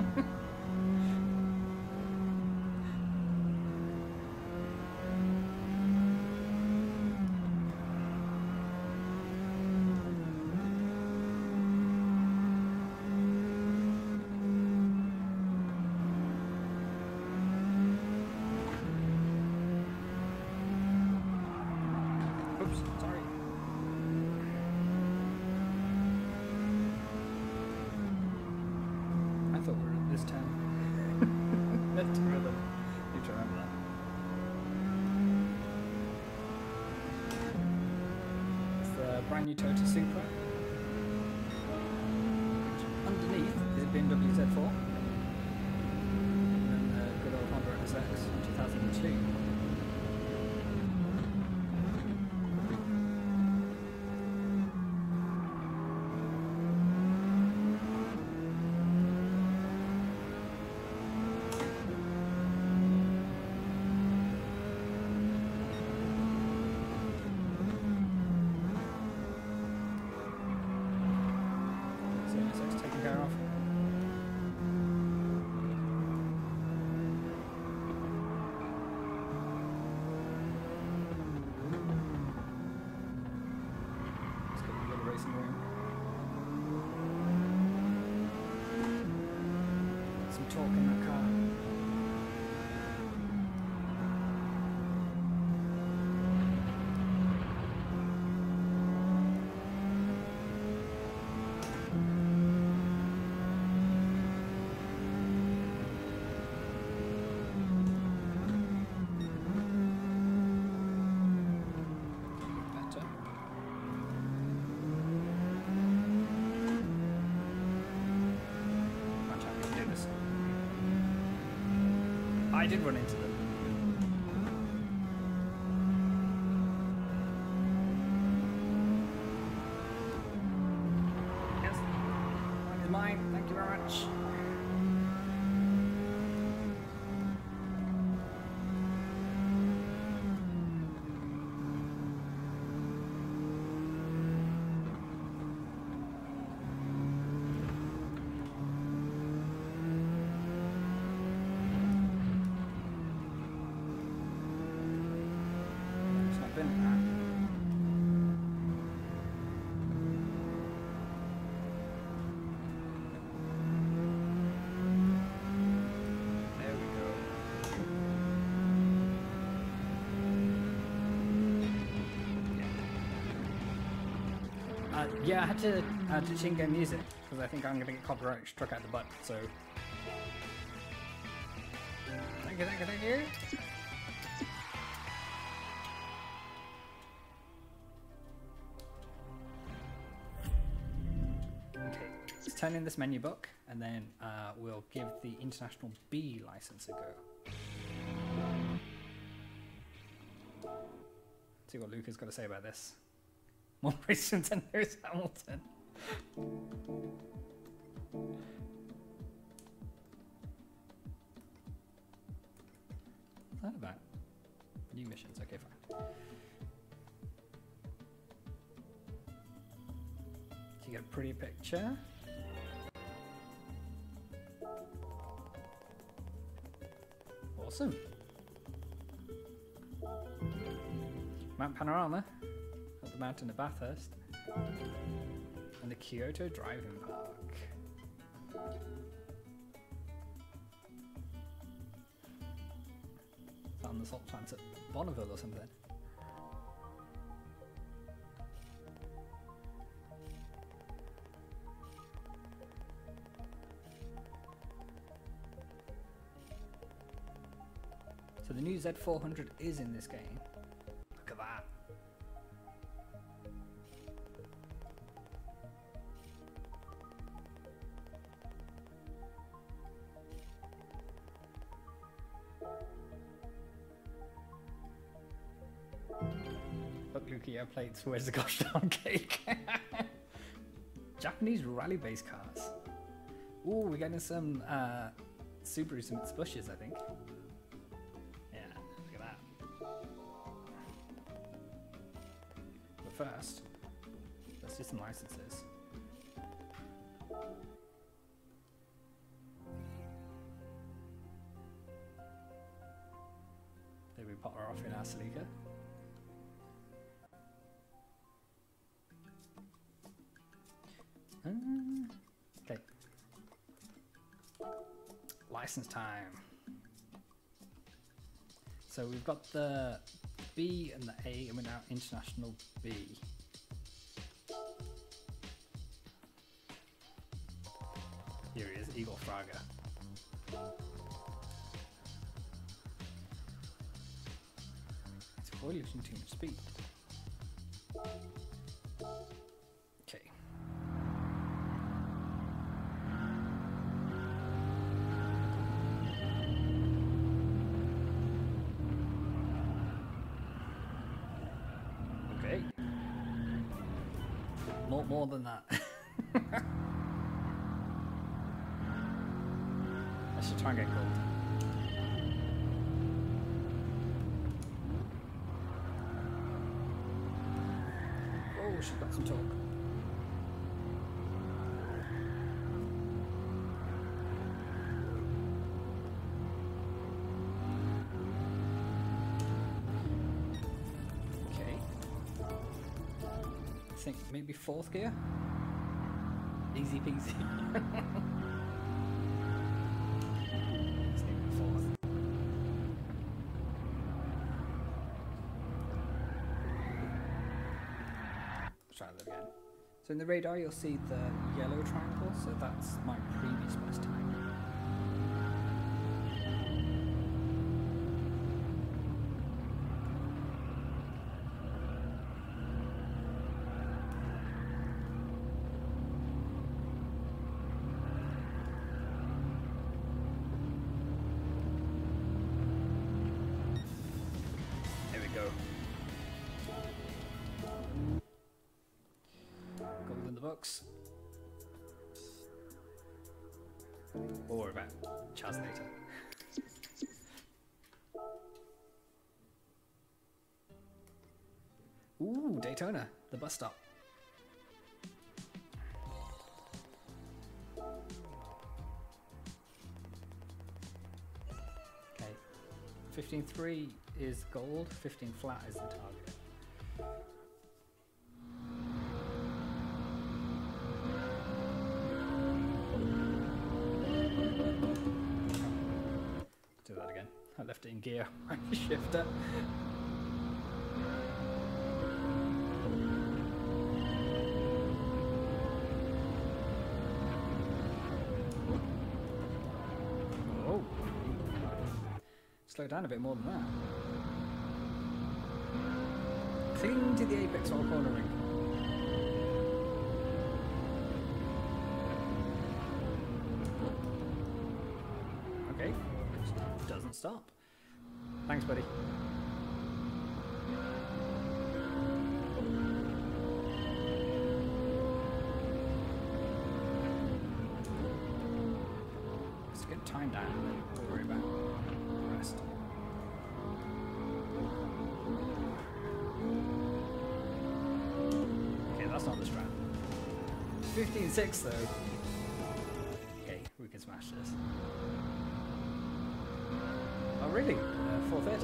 Brand new Toyota Supra. Underneath is a B M W Z four. And then the good old Honda S X two thousand two. Torque in that car. Better. Watch out, we can do this. I did run into them. Yes, mine is mine. Thank you very much. Uh, yeah, I had to add to Shingo music because I think I'm going to get copyright struck out the butt. So, thank you, thank you, thank you. Okay, let's turn in this menu book, and then uh, we'll give the International B license a go. See what Luke has got to say about this. More racing than Lewis Hamilton. What's that about? New missions, okay, fine. So you get a pretty picture. Awesome. Mount Panorama. The mountain of Bathurst and the Kyoto Driving Park. Is that on the salt plants at Bonneville or something? So the new Z four hundred is in this game. Look at that. Look, Lukia plates, where's the gosh darn cake? Japanese rally-based cars. Ooh, we're getting some uh, Subarus and Spushes, I think. Yeah, look at that. first, let's do some licenses. There we put her off in our Celica. Um, okay. License time. So we've got the B and the A, and we're now international B. Here he is, Igor Fraga. It's probably losing too much speed. Okay. Okay. More, more than that. I should try and get gold. Oh, she's got some talk. Okay. I think maybe fourth gear. Easy peasy. Try that again. So in the radar you'll see the yellow triangle, so that's my previous best time. There we go. Gold in the books. We'll worry about Chaz later. Ooh, Daytona, the bus stop. Okay, fifteen three is gold, fifteen flat is the target. Do that again. I left it in gear. Shifter. Oh. Slow down a bit more than that. Cling to the apex while cornering. Okay. Doesn't stop. Thanks, buddy. Let's get time down and then we'll worry about the rest. Okay, that's not the strat. fifteen six though. Okay, we can smash this. Oh really? Uh, four thirty.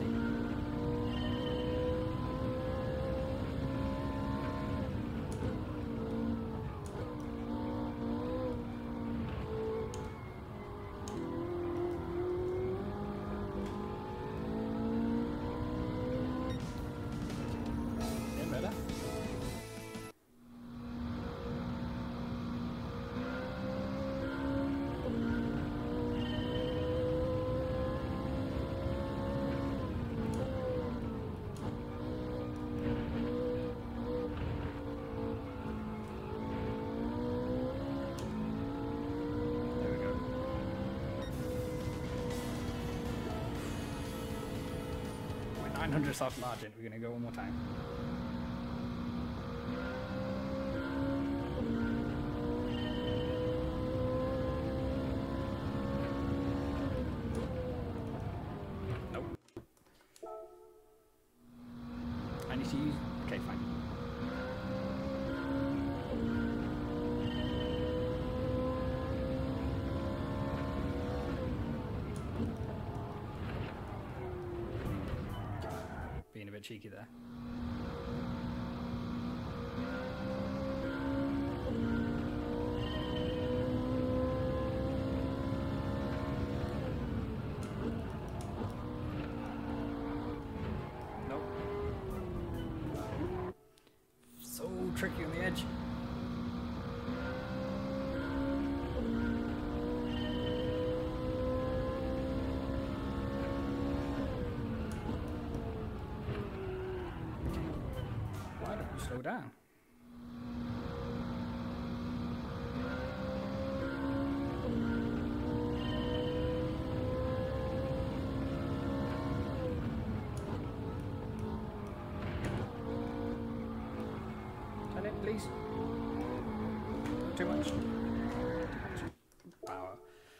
Getting better. There we go. We're nine hundred soft margin. We're gonna go one more time. Nope. I need to use. Okay, fine. bit cheeky there. Nope. So tricky on the edge. Slow down. Turn it, please. Too much. Too much power.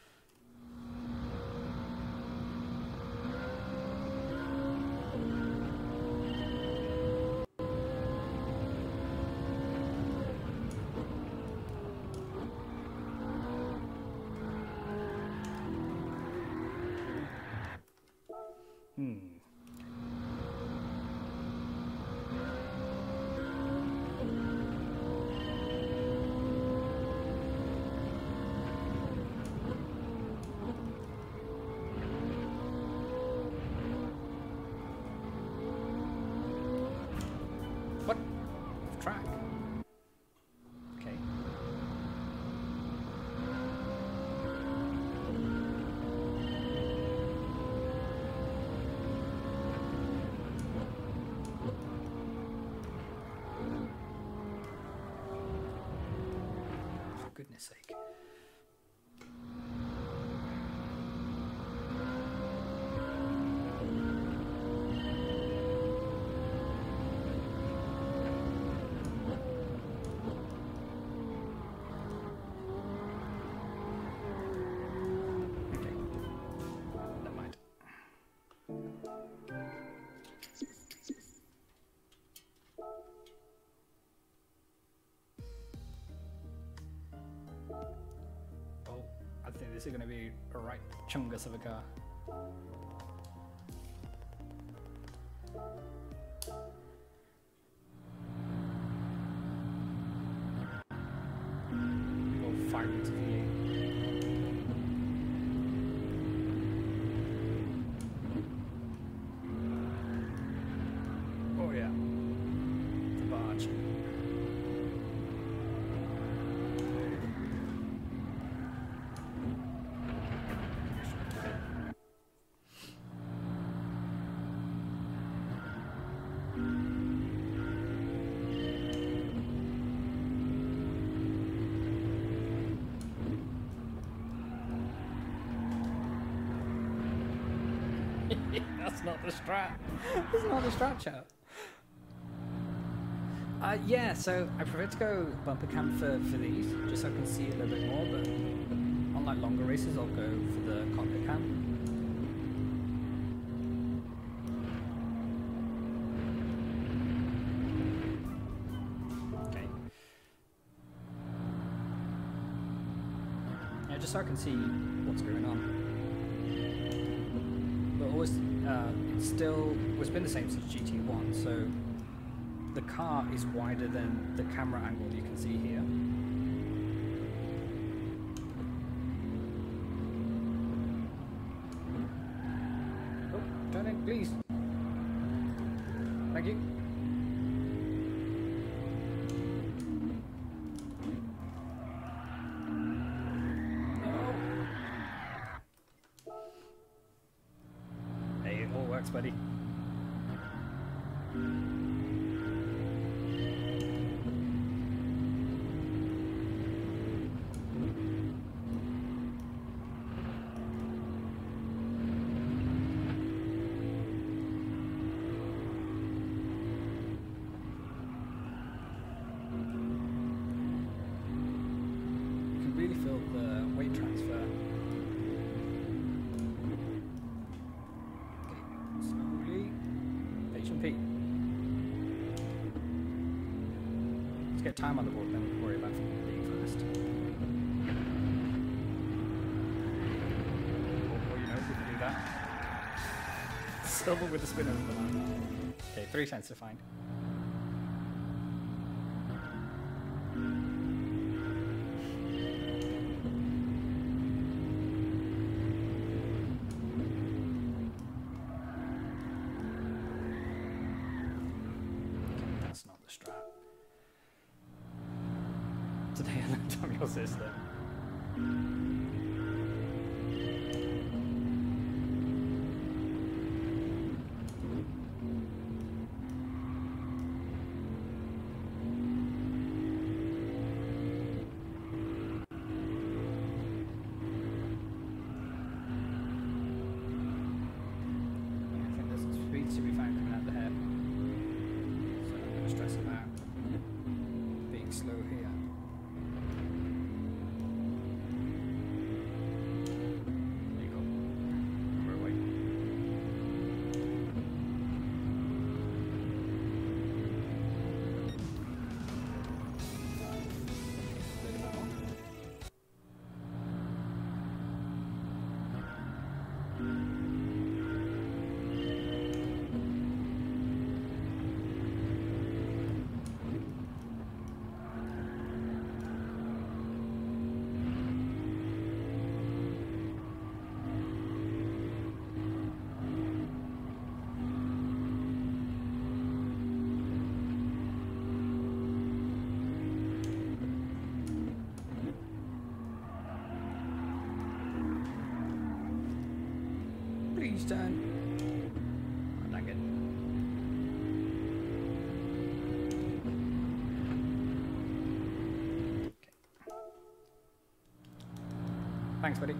Hmm. What? Off track. Okay. For goodness sake. Oh, I think this is going to be a right chungus of a car. Oh, five minutes of V eight. Oh yeah, the barge. That's not the strat. That's not the strat, chat. Uh, yeah, so I prefer to go bumper cam for, for these, just so I can see it a little bit more, but on like longer races I'll go for the cockpit cam. Okay. Yeah, just so I can see what's going on. But always, uh, it's still, well, it's been the same since G T one, so the car is wider than the camera angle you can see here. Oh, turn it, please. Thank you. Hey, it all works, buddy. Really feel the weight transfer. Okay, slowly. H and P. Let's get time on the board, then we can worry about being fast. Or, or you know, we can do that. Silver with the spin over the line. Okay, three cents to find. That's not the strat. Today I learned on your system. To be found coming out the head, so I'm going to stress about being slow here. There you go. We're away. A little bit more. Please turn. Oh, dang it. Okay. Thanks, buddy.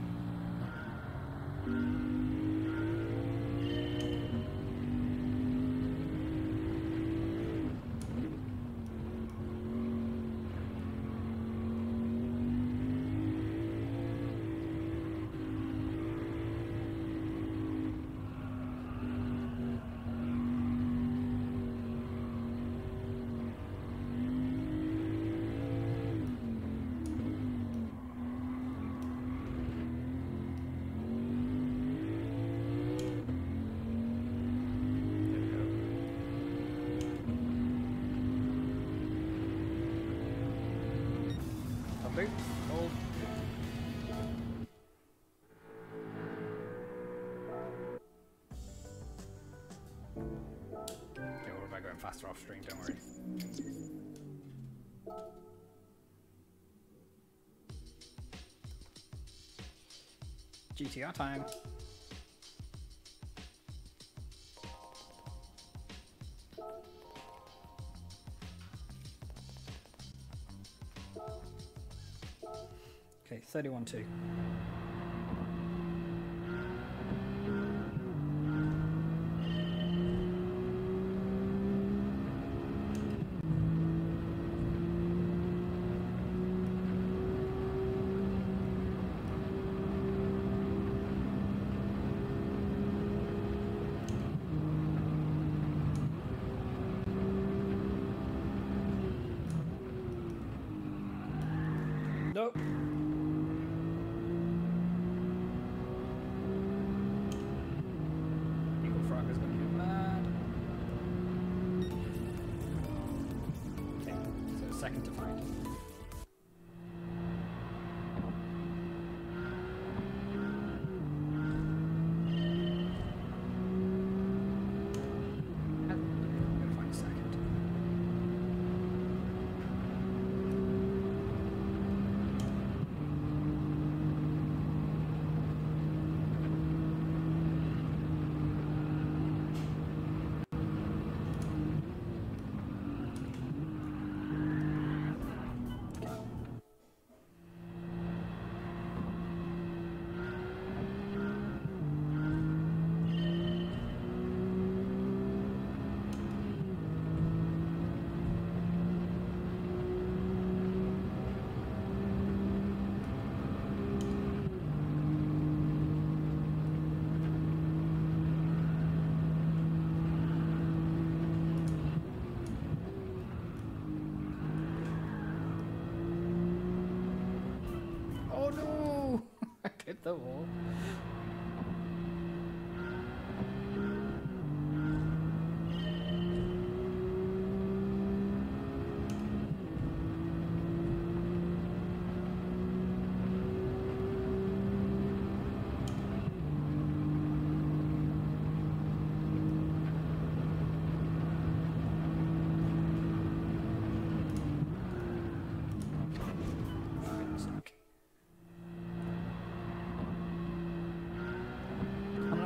Boot. Hold. Okay, what about going faster off stream? Don't worry. G T R time. Okay, thirty-one two. Nope. Eagle Frog is going to get mad. Okay, so second to find. I'm going to find second.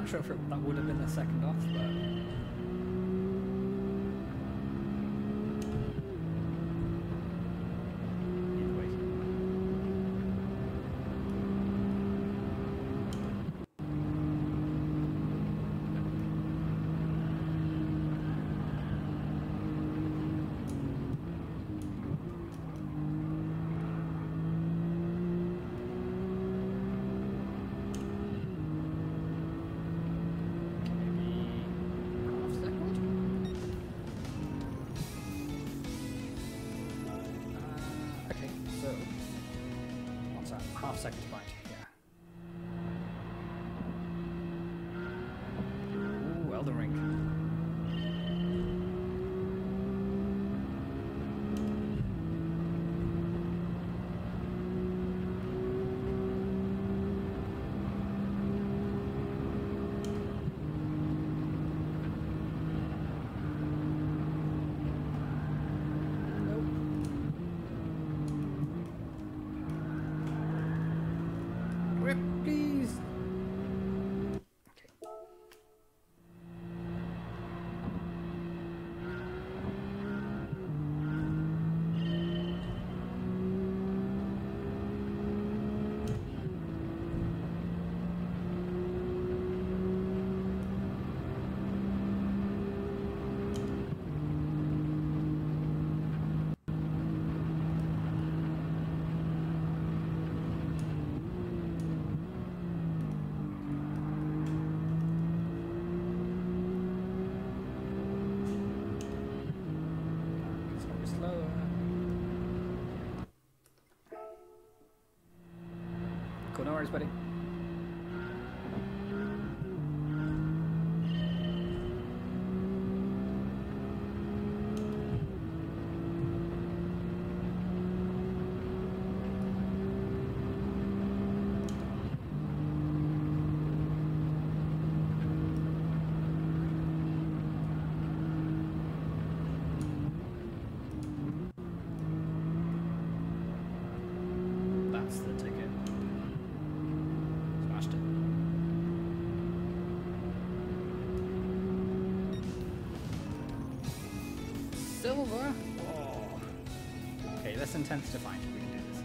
not sure if it, that would have been the second off, but either way. Half second behind, yeah. Ooh, Elden Ring. Please. Okay. Cool, no worries, buddy. That's the ticket. Smashed it. Silver? Oh. Okay, less intense to find. We can do this.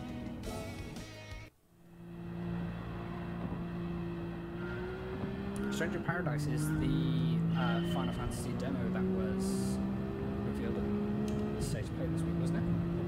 Stranger Paradise is the uh, Final Fantasy demo that was revealed at the State of Play this week, wasn't it?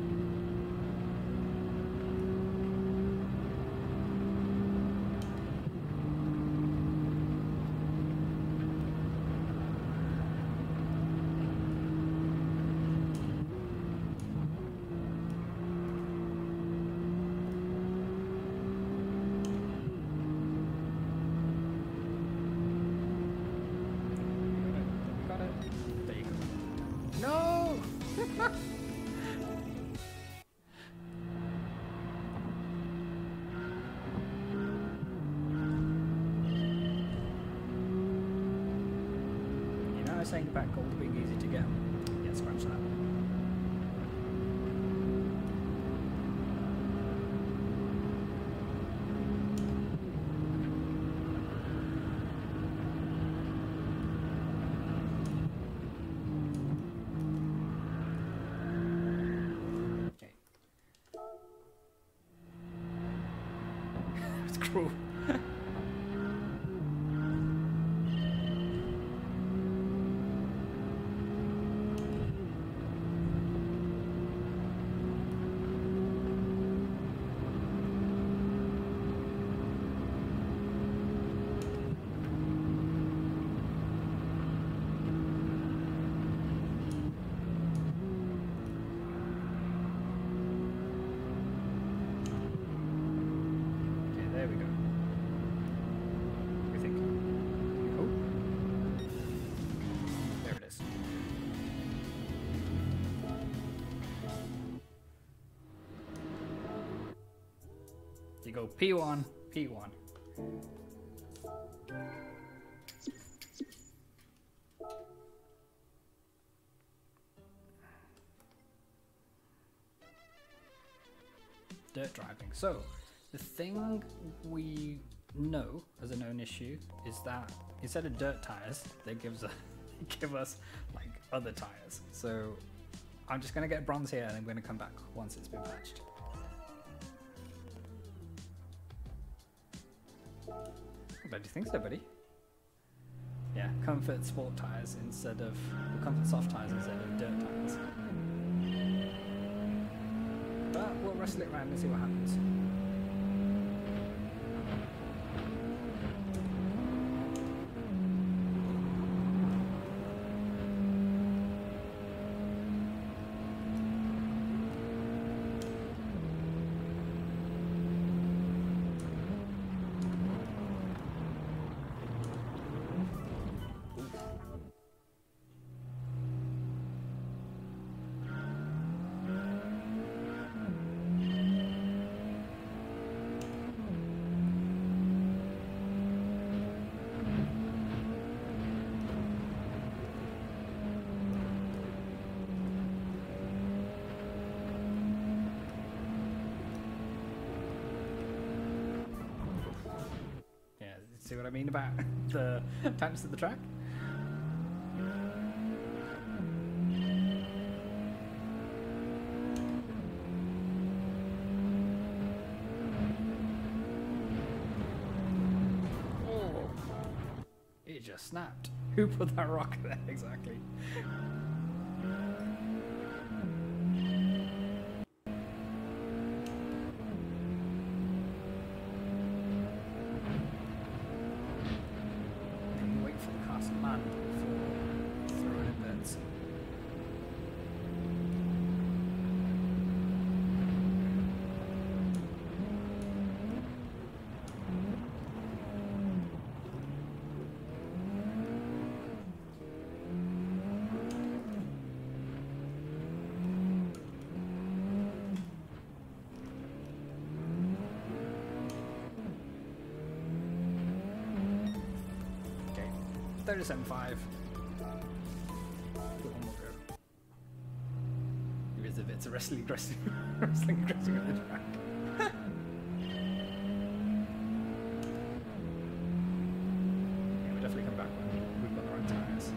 No! You know I was saying about gold being easy to get? Yeah, scratch that. It's cruel. There we go. We think. Oh. There it is. You go P one, P one. Dirt driving. So, the thing we know as a known issue is that instead of dirt tires, they gives us give us like other tires. So I'm just gonna get bronze here, and I'm gonna come back once it's been patched. But do you think so, buddy? Yeah, comfort sport tires instead of or comfort soft tires instead of dirt tires. But we'll wrestle it around and see what happens. See what I mean about the patches of the track? Oh, it just snapped. Who put that rock there exactly? thirty-seven point five. Put one more go. Even if it's a wrestling dressing, wrestling dressing on the track. Yeah, we'll definitely come back when we've got the right tires.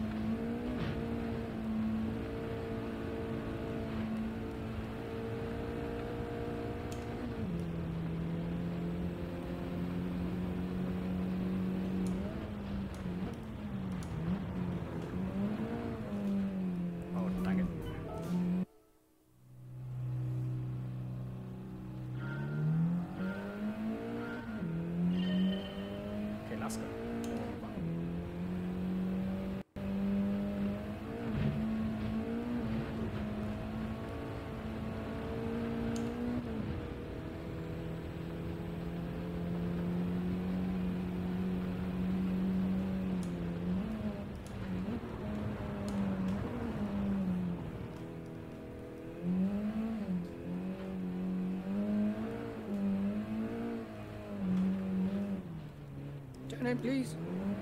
Name, please.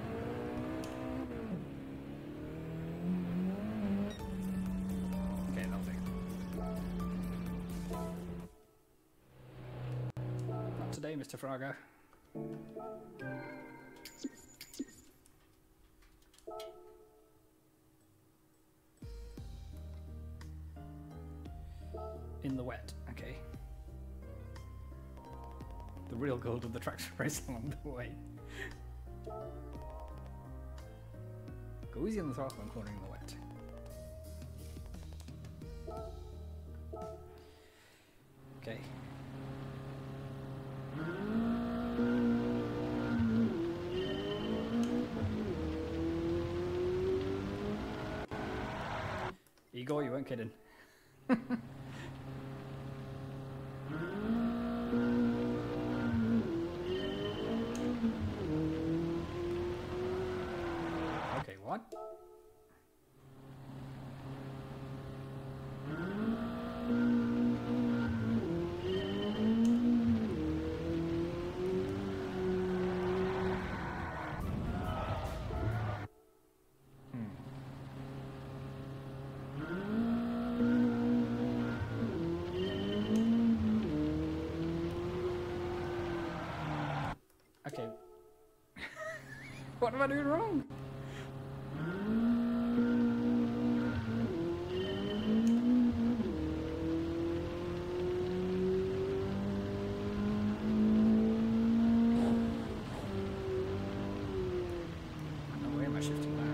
Okay, nothing. Not today, Mister Frago. In the wet, okay. The real gold of the tractor race along the way. Go easy on the throttle when cornering the wet. Okay. Igor, you weren't kidding. What? What am am I doing wrong? No way am I shifting now.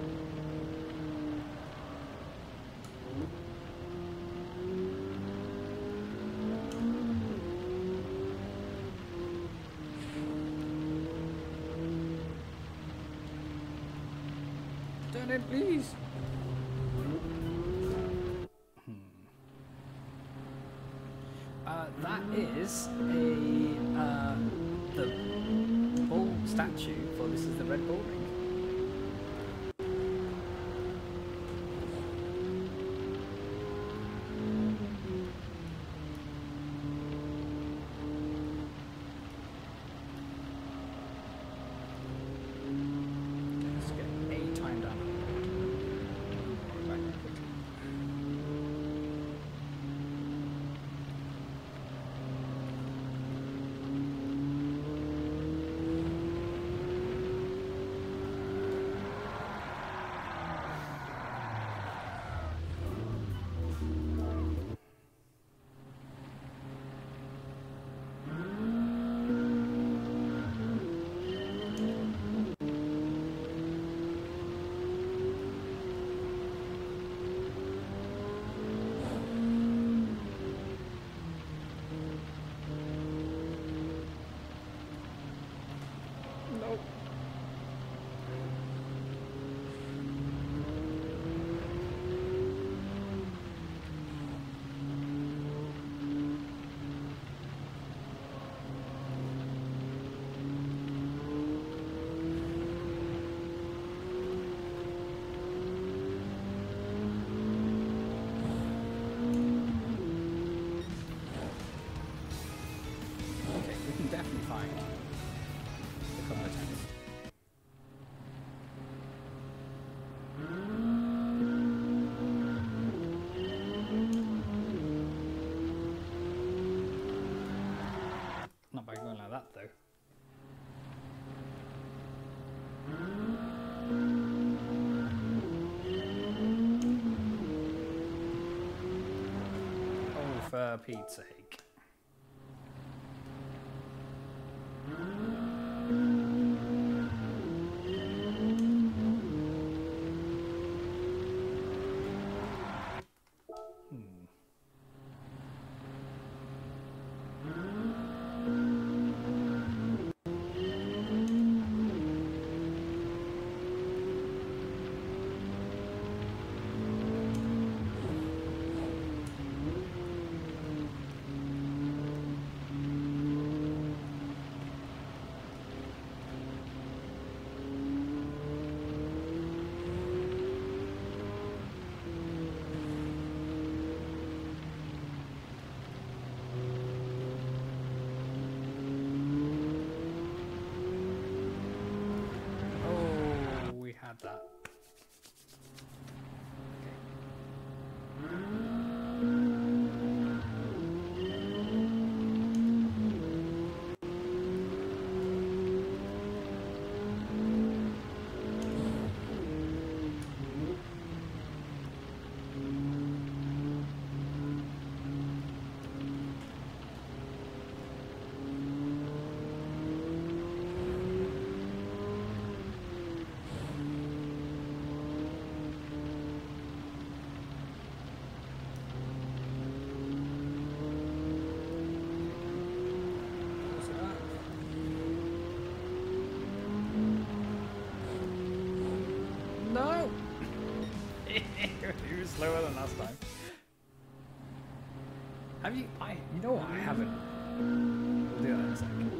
Turn it, please. Hmm. Uh, that is a uh, the bull statue for this is the Red Bull Ring. Let's get a time down. Back quickly. Nope. Okay, we can definitely find the couple of times. Not by going like that though. Oh, for Pete's sake. Hmm. Oh, we had that. What's that? No! He was slower than last time. Have you? I. You know what? I haven't. We'll do that in a second.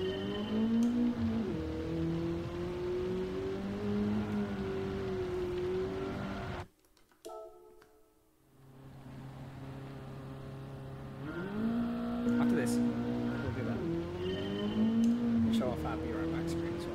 After this, we'll do that. We'll show off our Be Right Back screen as well.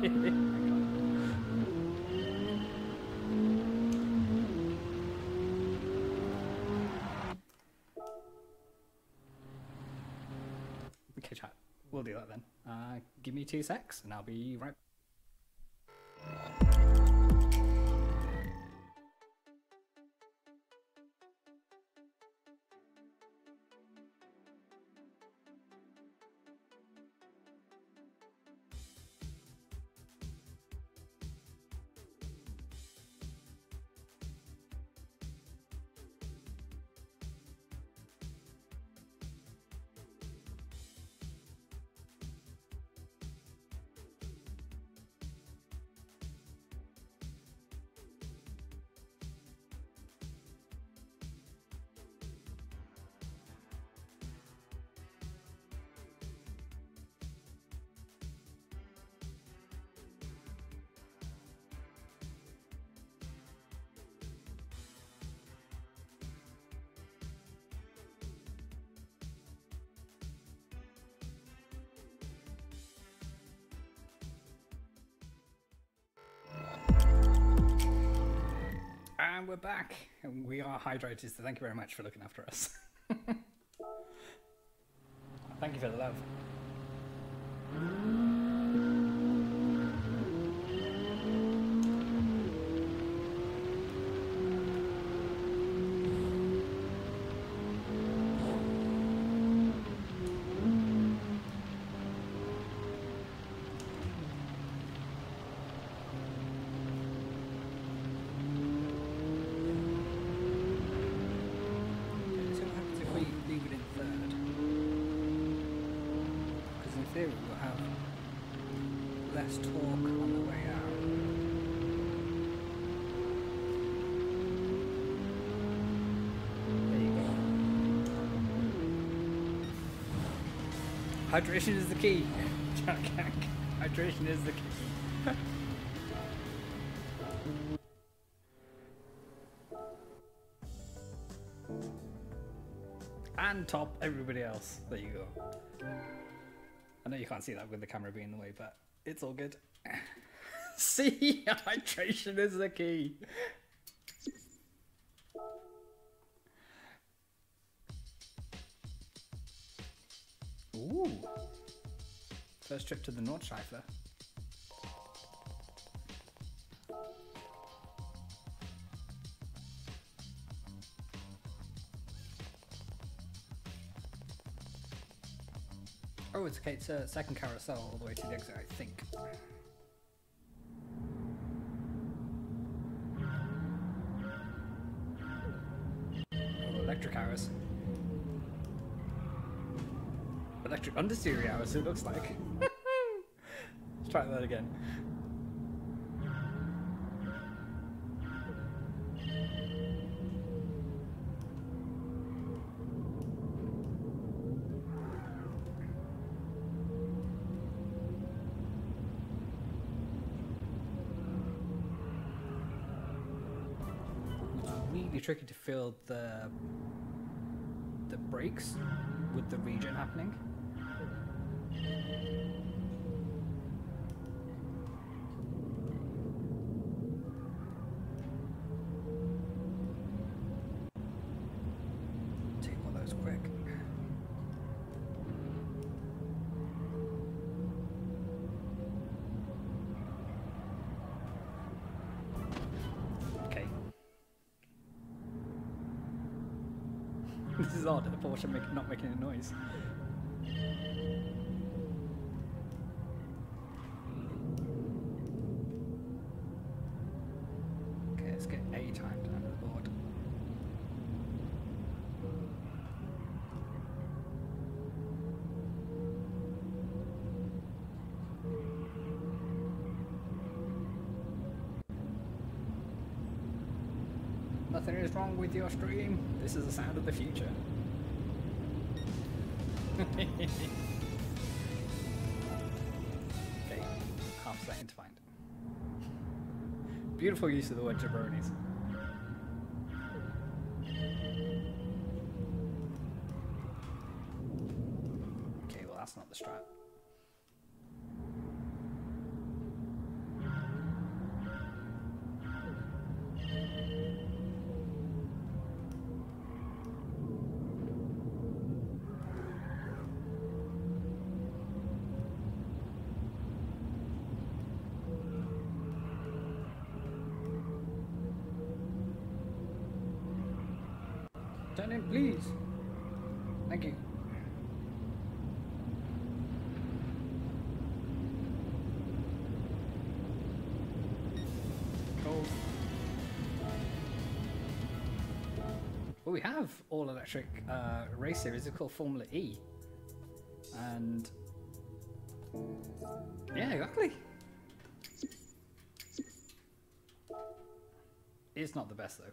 Okay, chat. We'll do that then. Uh, give me two secs and I'll be right back. And we're back, and we are hydrated, so thank you very much for looking after us. Thank you for the love. Hydration is the key. Hydration is the key. And top everybody else. There you go. I know you can't see that with the camera being in the way, but it's all good. See, hydration is the key. Ooh. First trip to the Nordschleife. Oh, it's okay. It's a second carousel all the way to the exit, I think. Oh, electric hours. Electric understeer hours, it looks like. Let's try that again. It's really tricky to feel the the brakes with the regen happening. This is odd, the Porsche make, not making a noise. Okay, let's get A time down to the board. Nothing is wrong with your stream. This is the sound of the future. Okay, half a second to find. Beautiful use of the word jabronis. Okay, well that's not the strat. Turn in, please. Thank you. Cool. Well, we have all electric uh, race series. It's called Formula E. And yeah, exactly. It's not the best though.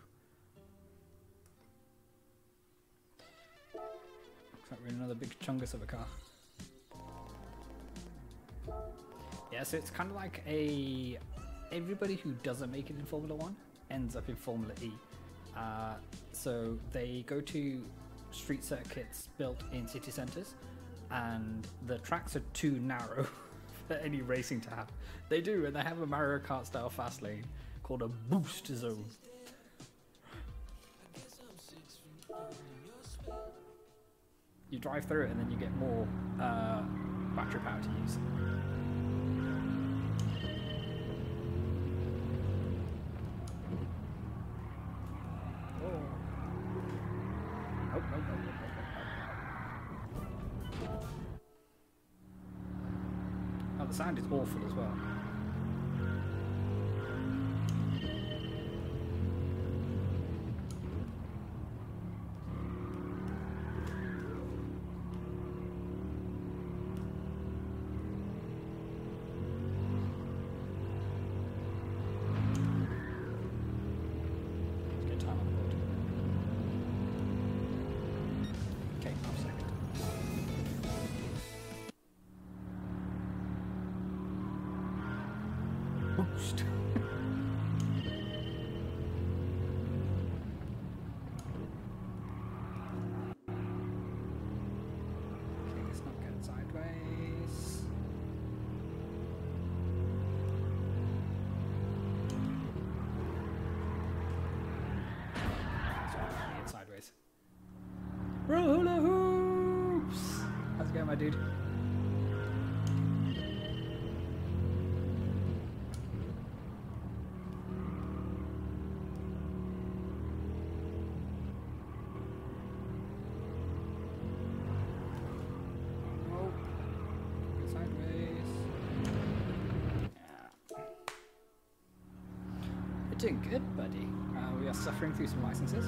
Looks like we're in another big chungus of a car. Yeah, so it's kind of like a everybody who doesn't make it in Formula One ends up in Formula E. Uh, so they go to street circuits built in city centres, and the tracks are too narrow for any racing to happen. They do, and they have a Mario Kart style fast lane called a boost zone. You drive through it and then you get more uh, battery power to use. Oh. Nope, nope, nope, nope, nope, nope. Oh, the sound is awful as well. Boost. Okay, let's not get sideways. Get sideways. Roller hoops! How's it going, my dude? Doing good, buddy. Uh, we are suffering through some licenses.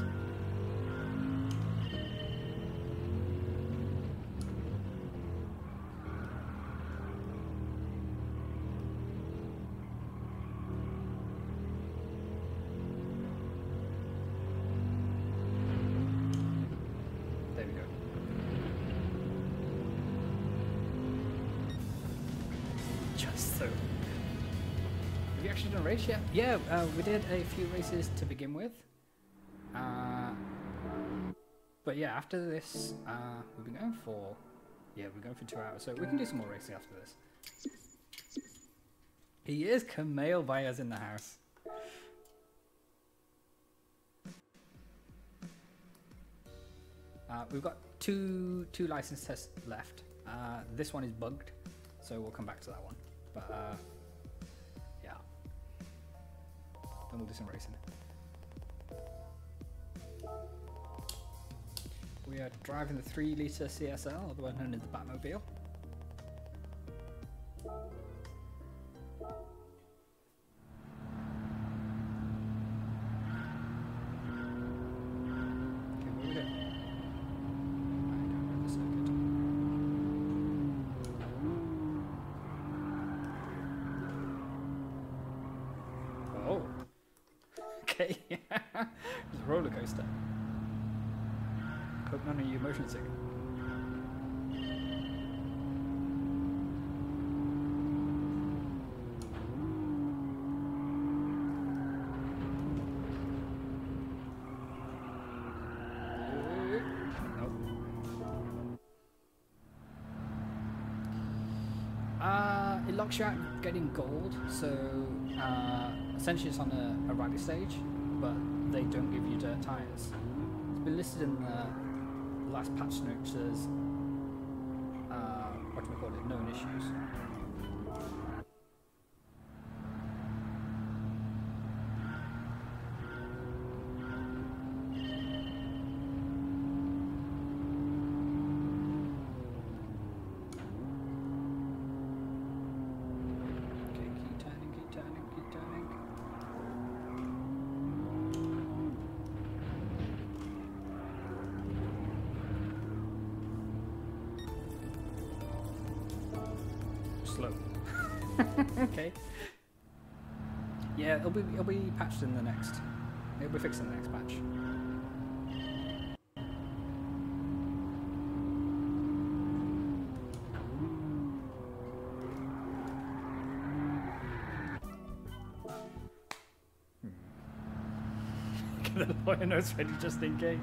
There we go. Just so. Have you actually done a race yet? Yeah, uh, we did a few races to begin with. Uh, but yeah, after this, uh, we've been going for, yeah, we're going for two hours, so we can do some more racing after this. He is Kamel Baez in the house. Uh, we've got two two license tests left. Uh, this one is bugged, so we'll come back to that one. But uh, yeah, then we'll do some racing. We are driving the three litre C S L, otherwise known as the Batmobile. Okay, where are we going? I don't know the circuit. Oh. Okay. It's a roller coaster. Hope none of you motion sick. Uh, it locks you out getting gold, so uh, essentially it's on a, a rally stage, but they don't give you dirt tyres. It's been listed in the last patch notes as, uh, what do we call it, known issues. slow. Okay. Yeah, it'll be it'll be patched in the next. It'll be fixed in the next patch. Get the lawyer notes ready just in case.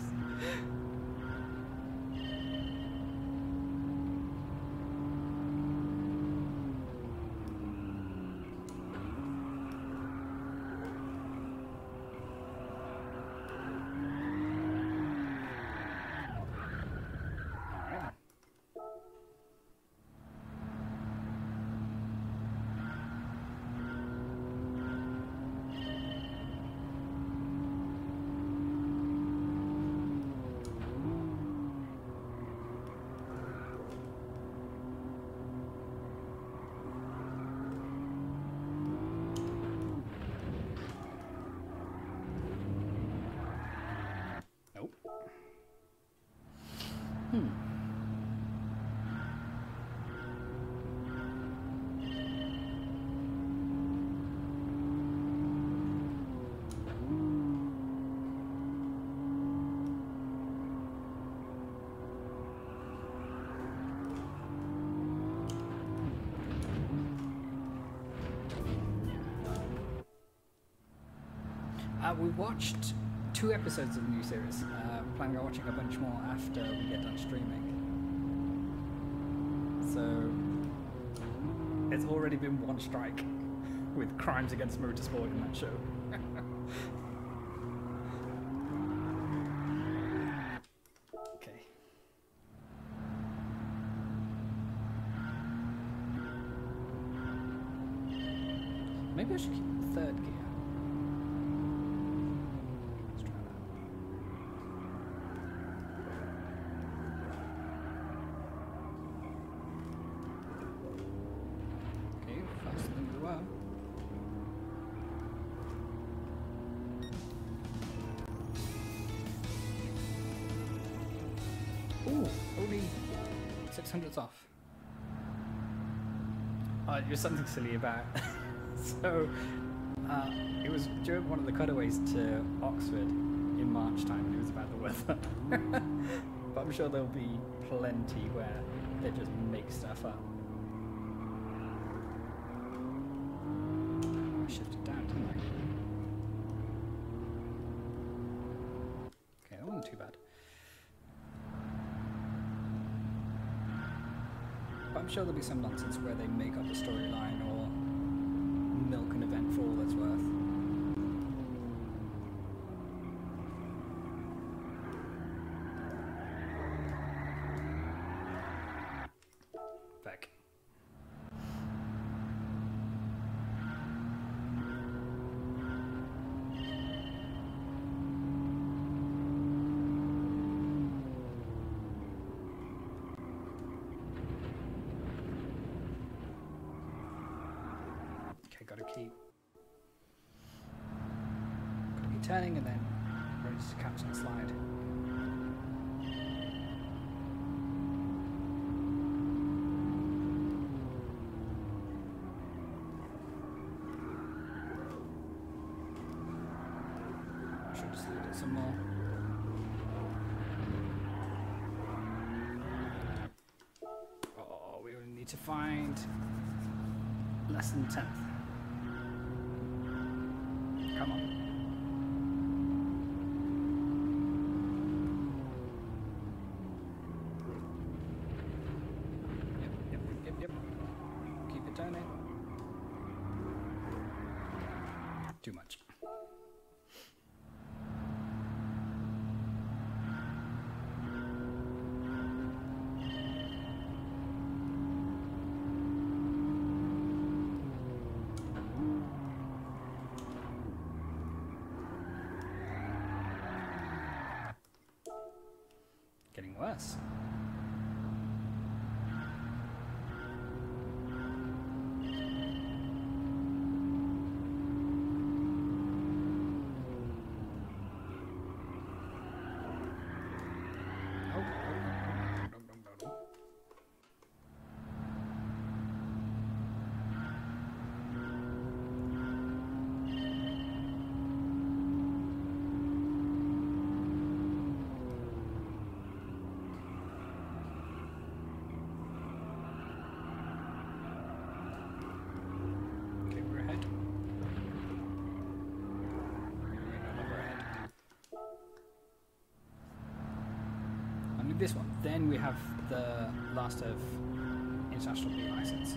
Hmm. Uh, we watched two episodes of the new series. Uh, planning on watching a bunch more after we get done streaming. So it's already been one strike with crimes against motorsport in that show. Okay. Maybe I should keep the third gear. Ooh, only six hundredths off. Uh, it was something silly about. So, uh, it was during one of the cutaways to Oxford in March time, and it was about the weather. But I'm sure there'll be plenty where they just make stuff up. I shifted down, didn't I? Okay, that wasn't too bad. But I'm sure there'll be some nonsense where they make up a storyline or milk an event for all that's worth. Back. Gotta keep, gotta keep turning and then ready to catch and slide. I should just leave it some more. Oh, we only need to find less than tenth. Come on. Yep, yep, yep, yep. Keep it turning. Too much. Getting worse. Oh, no, no, no, no, no, no. this one. Then we have the last of international B license.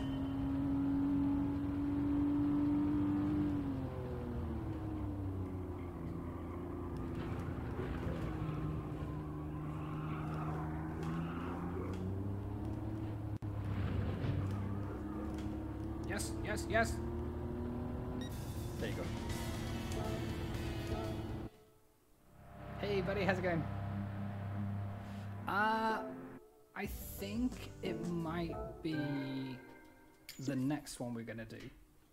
Yes, yes, yes. There you go. Hey buddy, how's it going? Uh, I think it might be the next one we're gonna do.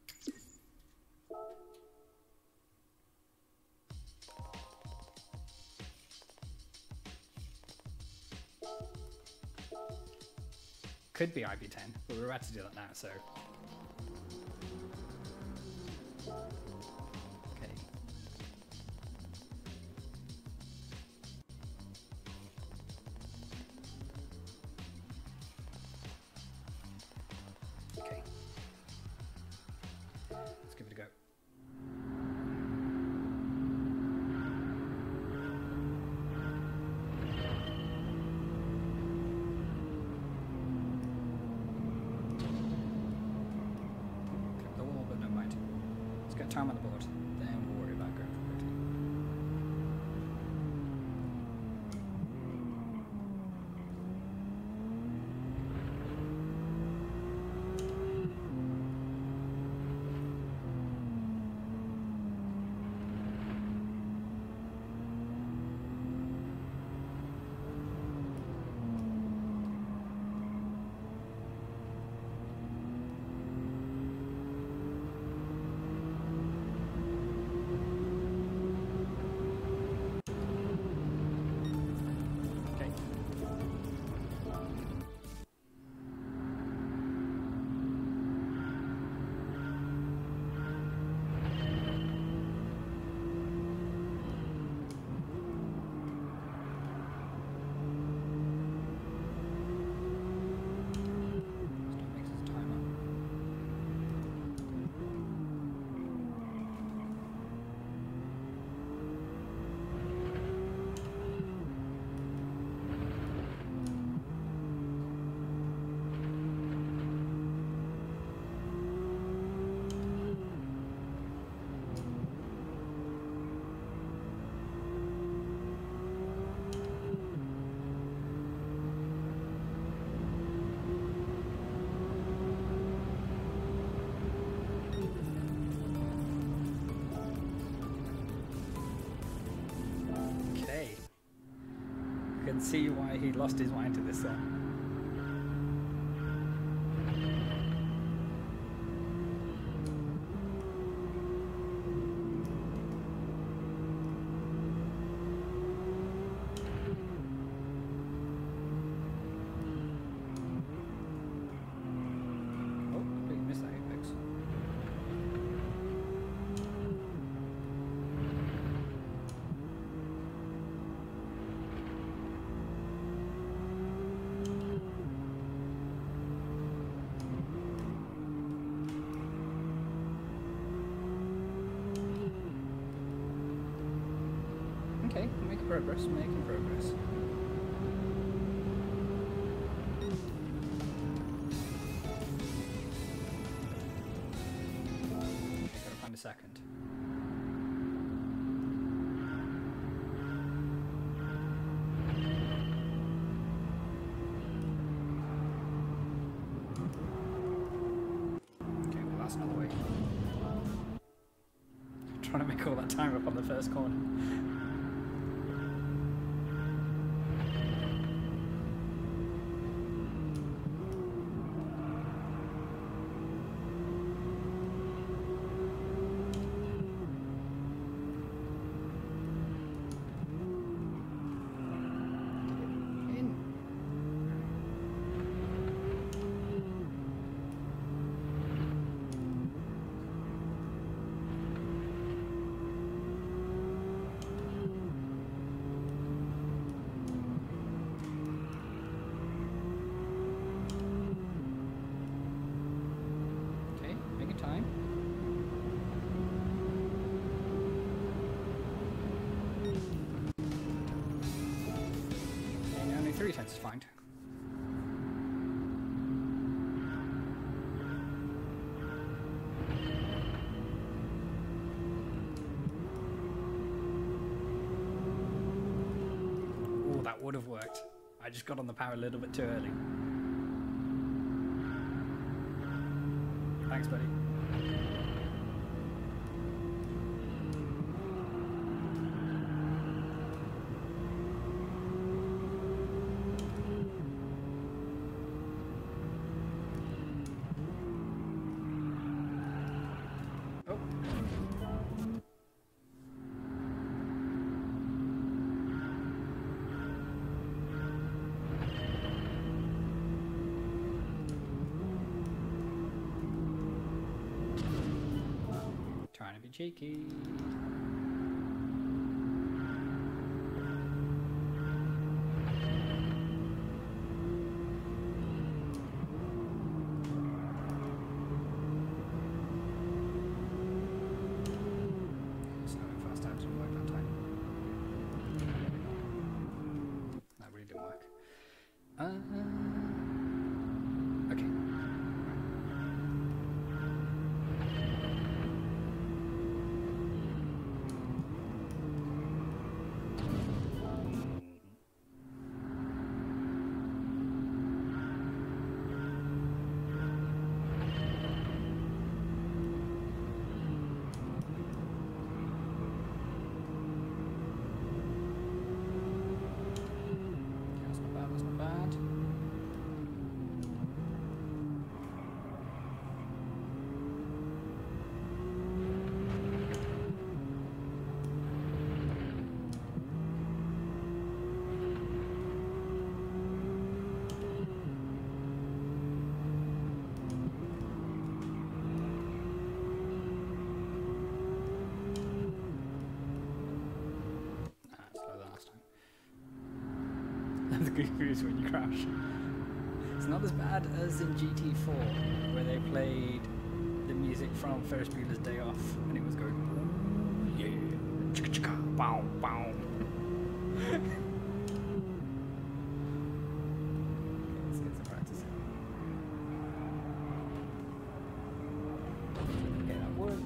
Could be I B ten, but we're about to do that now, so. Okay. Okay. Let's give it a go. Time on the board, then we'll worry about going forward. See why he lost his mind to this song. Okay, making progress, making progress. Okay, gotta find a second. Okay, well that's another way. I'm trying to make all that time up on the first corner. three tenths is fine. Oh, that would have worked. I just got on the power a little bit too early. Thanks, buddy. Trying to be cheeky. So fast times didn't work that time. That really didn't work. Uh, okay. The goofus when you crash. It's not as bad as in G T four, where they played the music from Ferris Bueller's Day Off, and it was going, oh yeah, chicka chicka, bow, bow. Okay, let's get some practice. Okay, that worked.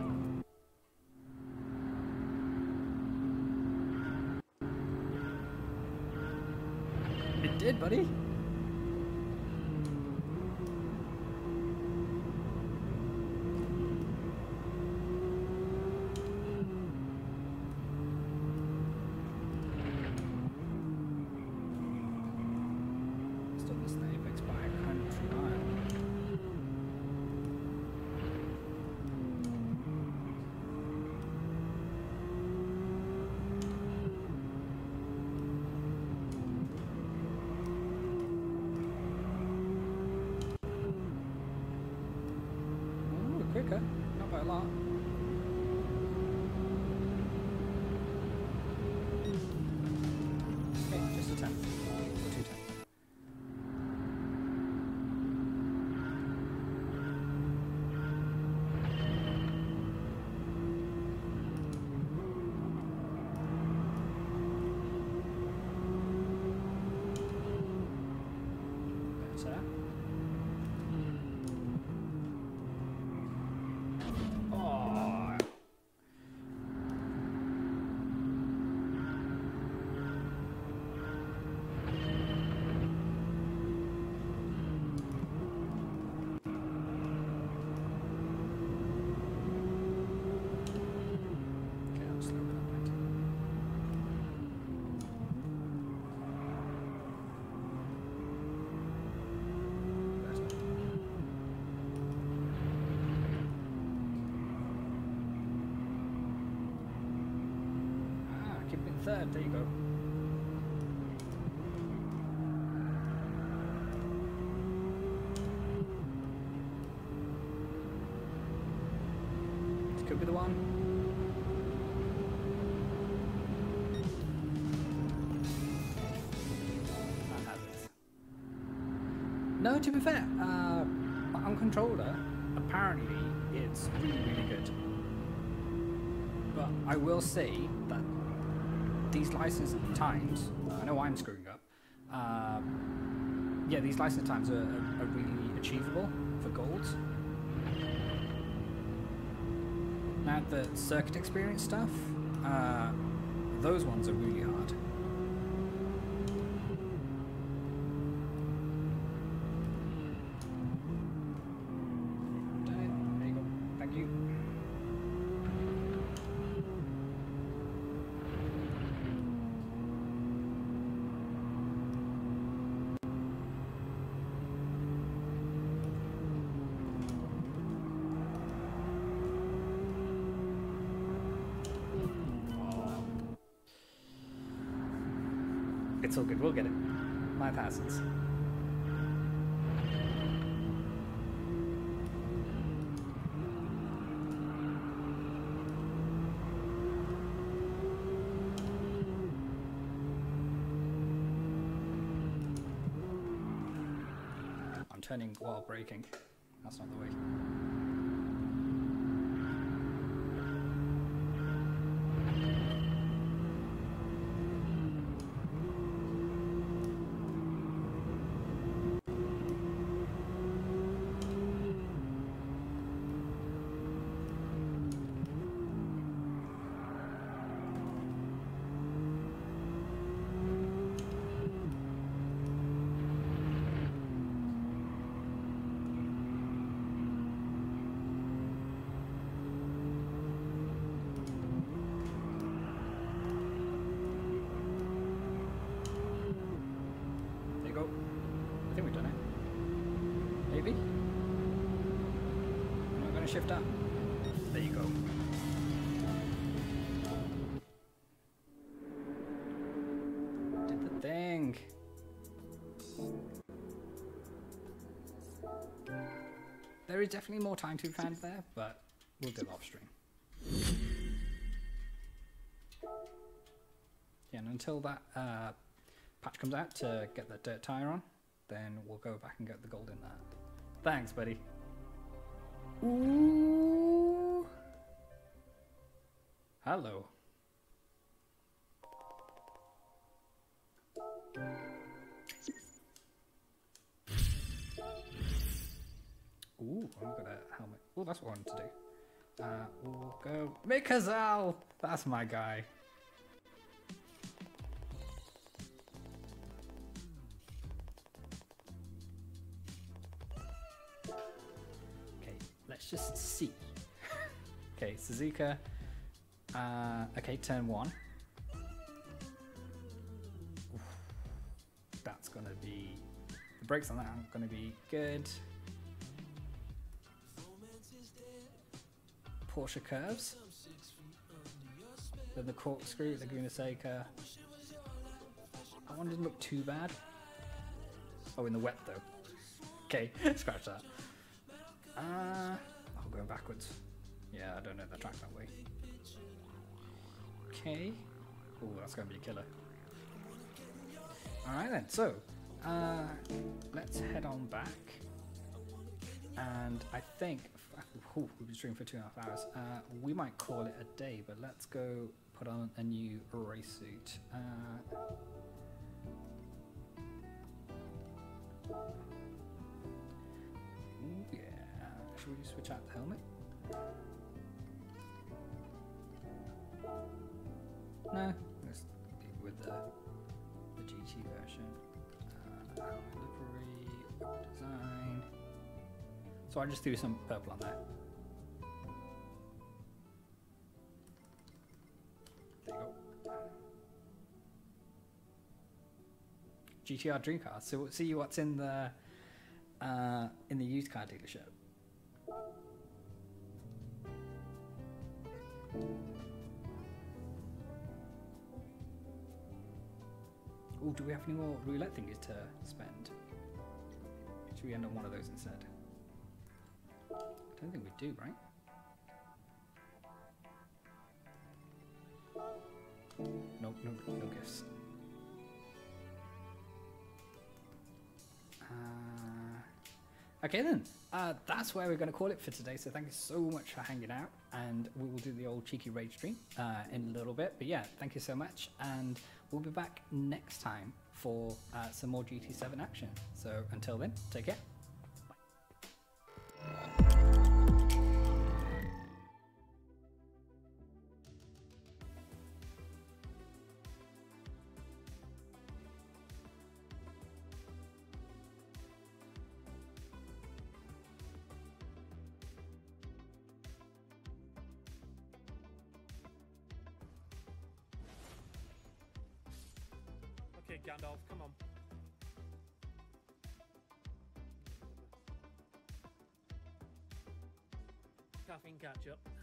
It did, buddy. Still missing the apex by a country mile. Quicker, not by a lot. Okay, just a tenth, or two tenths. Better. Third, there you go. This could be the one. That has it. No, to be fair, uh, on controller, apparently it's really, really good. But I will say that these license times, I know I'm screwing up, um, yeah, these license times are, are, are really achievable for golds. Now the circuit experience stuff, uh, those ones are really hard. There you go. Thank you. It's all good, we'll get it. My thousands. I'm turning while braking. That's not the way. Shift up. There you go. Did the thing. There is definitely more time to be found there, but we'll do it off stream. Yeah, and until that uh, patch comes out to get that dirt tire on, then we'll go back and get the gold in that. Thanks, buddy. Ooh. Hello. Ooh, I've got a helmet. Oh, that's what I wanted to do. Uh, we'll go Mikazal! That's my guy. Let's just see. Okay, Suzuka. Uh, okay, turn one. Oof, that's gonna be. The brakes on that aren't gonna be good. Porsche curves. Then the corkscrew, the Laguna Seca. That one didn't look too bad. Oh, in the wet though. Okay, scratch that. Uh, oh, going backwards. Yeah, I don't know the track that way. Okay. Oh, that's going to be a killer. Alright then, so, uh, let's head on back. And I think, oh, we've been streaming for two and a half hours. Uh, we might call it a day, but let's go put on a new race suit. Uh, ooh, yeah. Should we switch out the helmet? No, let's keep with the, the G T version. Uh, livery, design. So I just threw some purple on there. There you go. G T R dream car. So we'll see what's in the uh, in the used car dealership. Oh, do we have any more roulette thingies to spend? Should we end on one of those instead? I don't think we do, right? Nope, no, no gifts. Uh, okay then, uh, that's where we're going to call it for today. So thank you so much for hanging out, and we will do the old cheeky rage stream uh, in a little bit. But yeah, thank you so much, and we'll be back next time for uh, some more G T seven action. So until then, take care. Okay, Gandalf, come on. Caffeine catch up.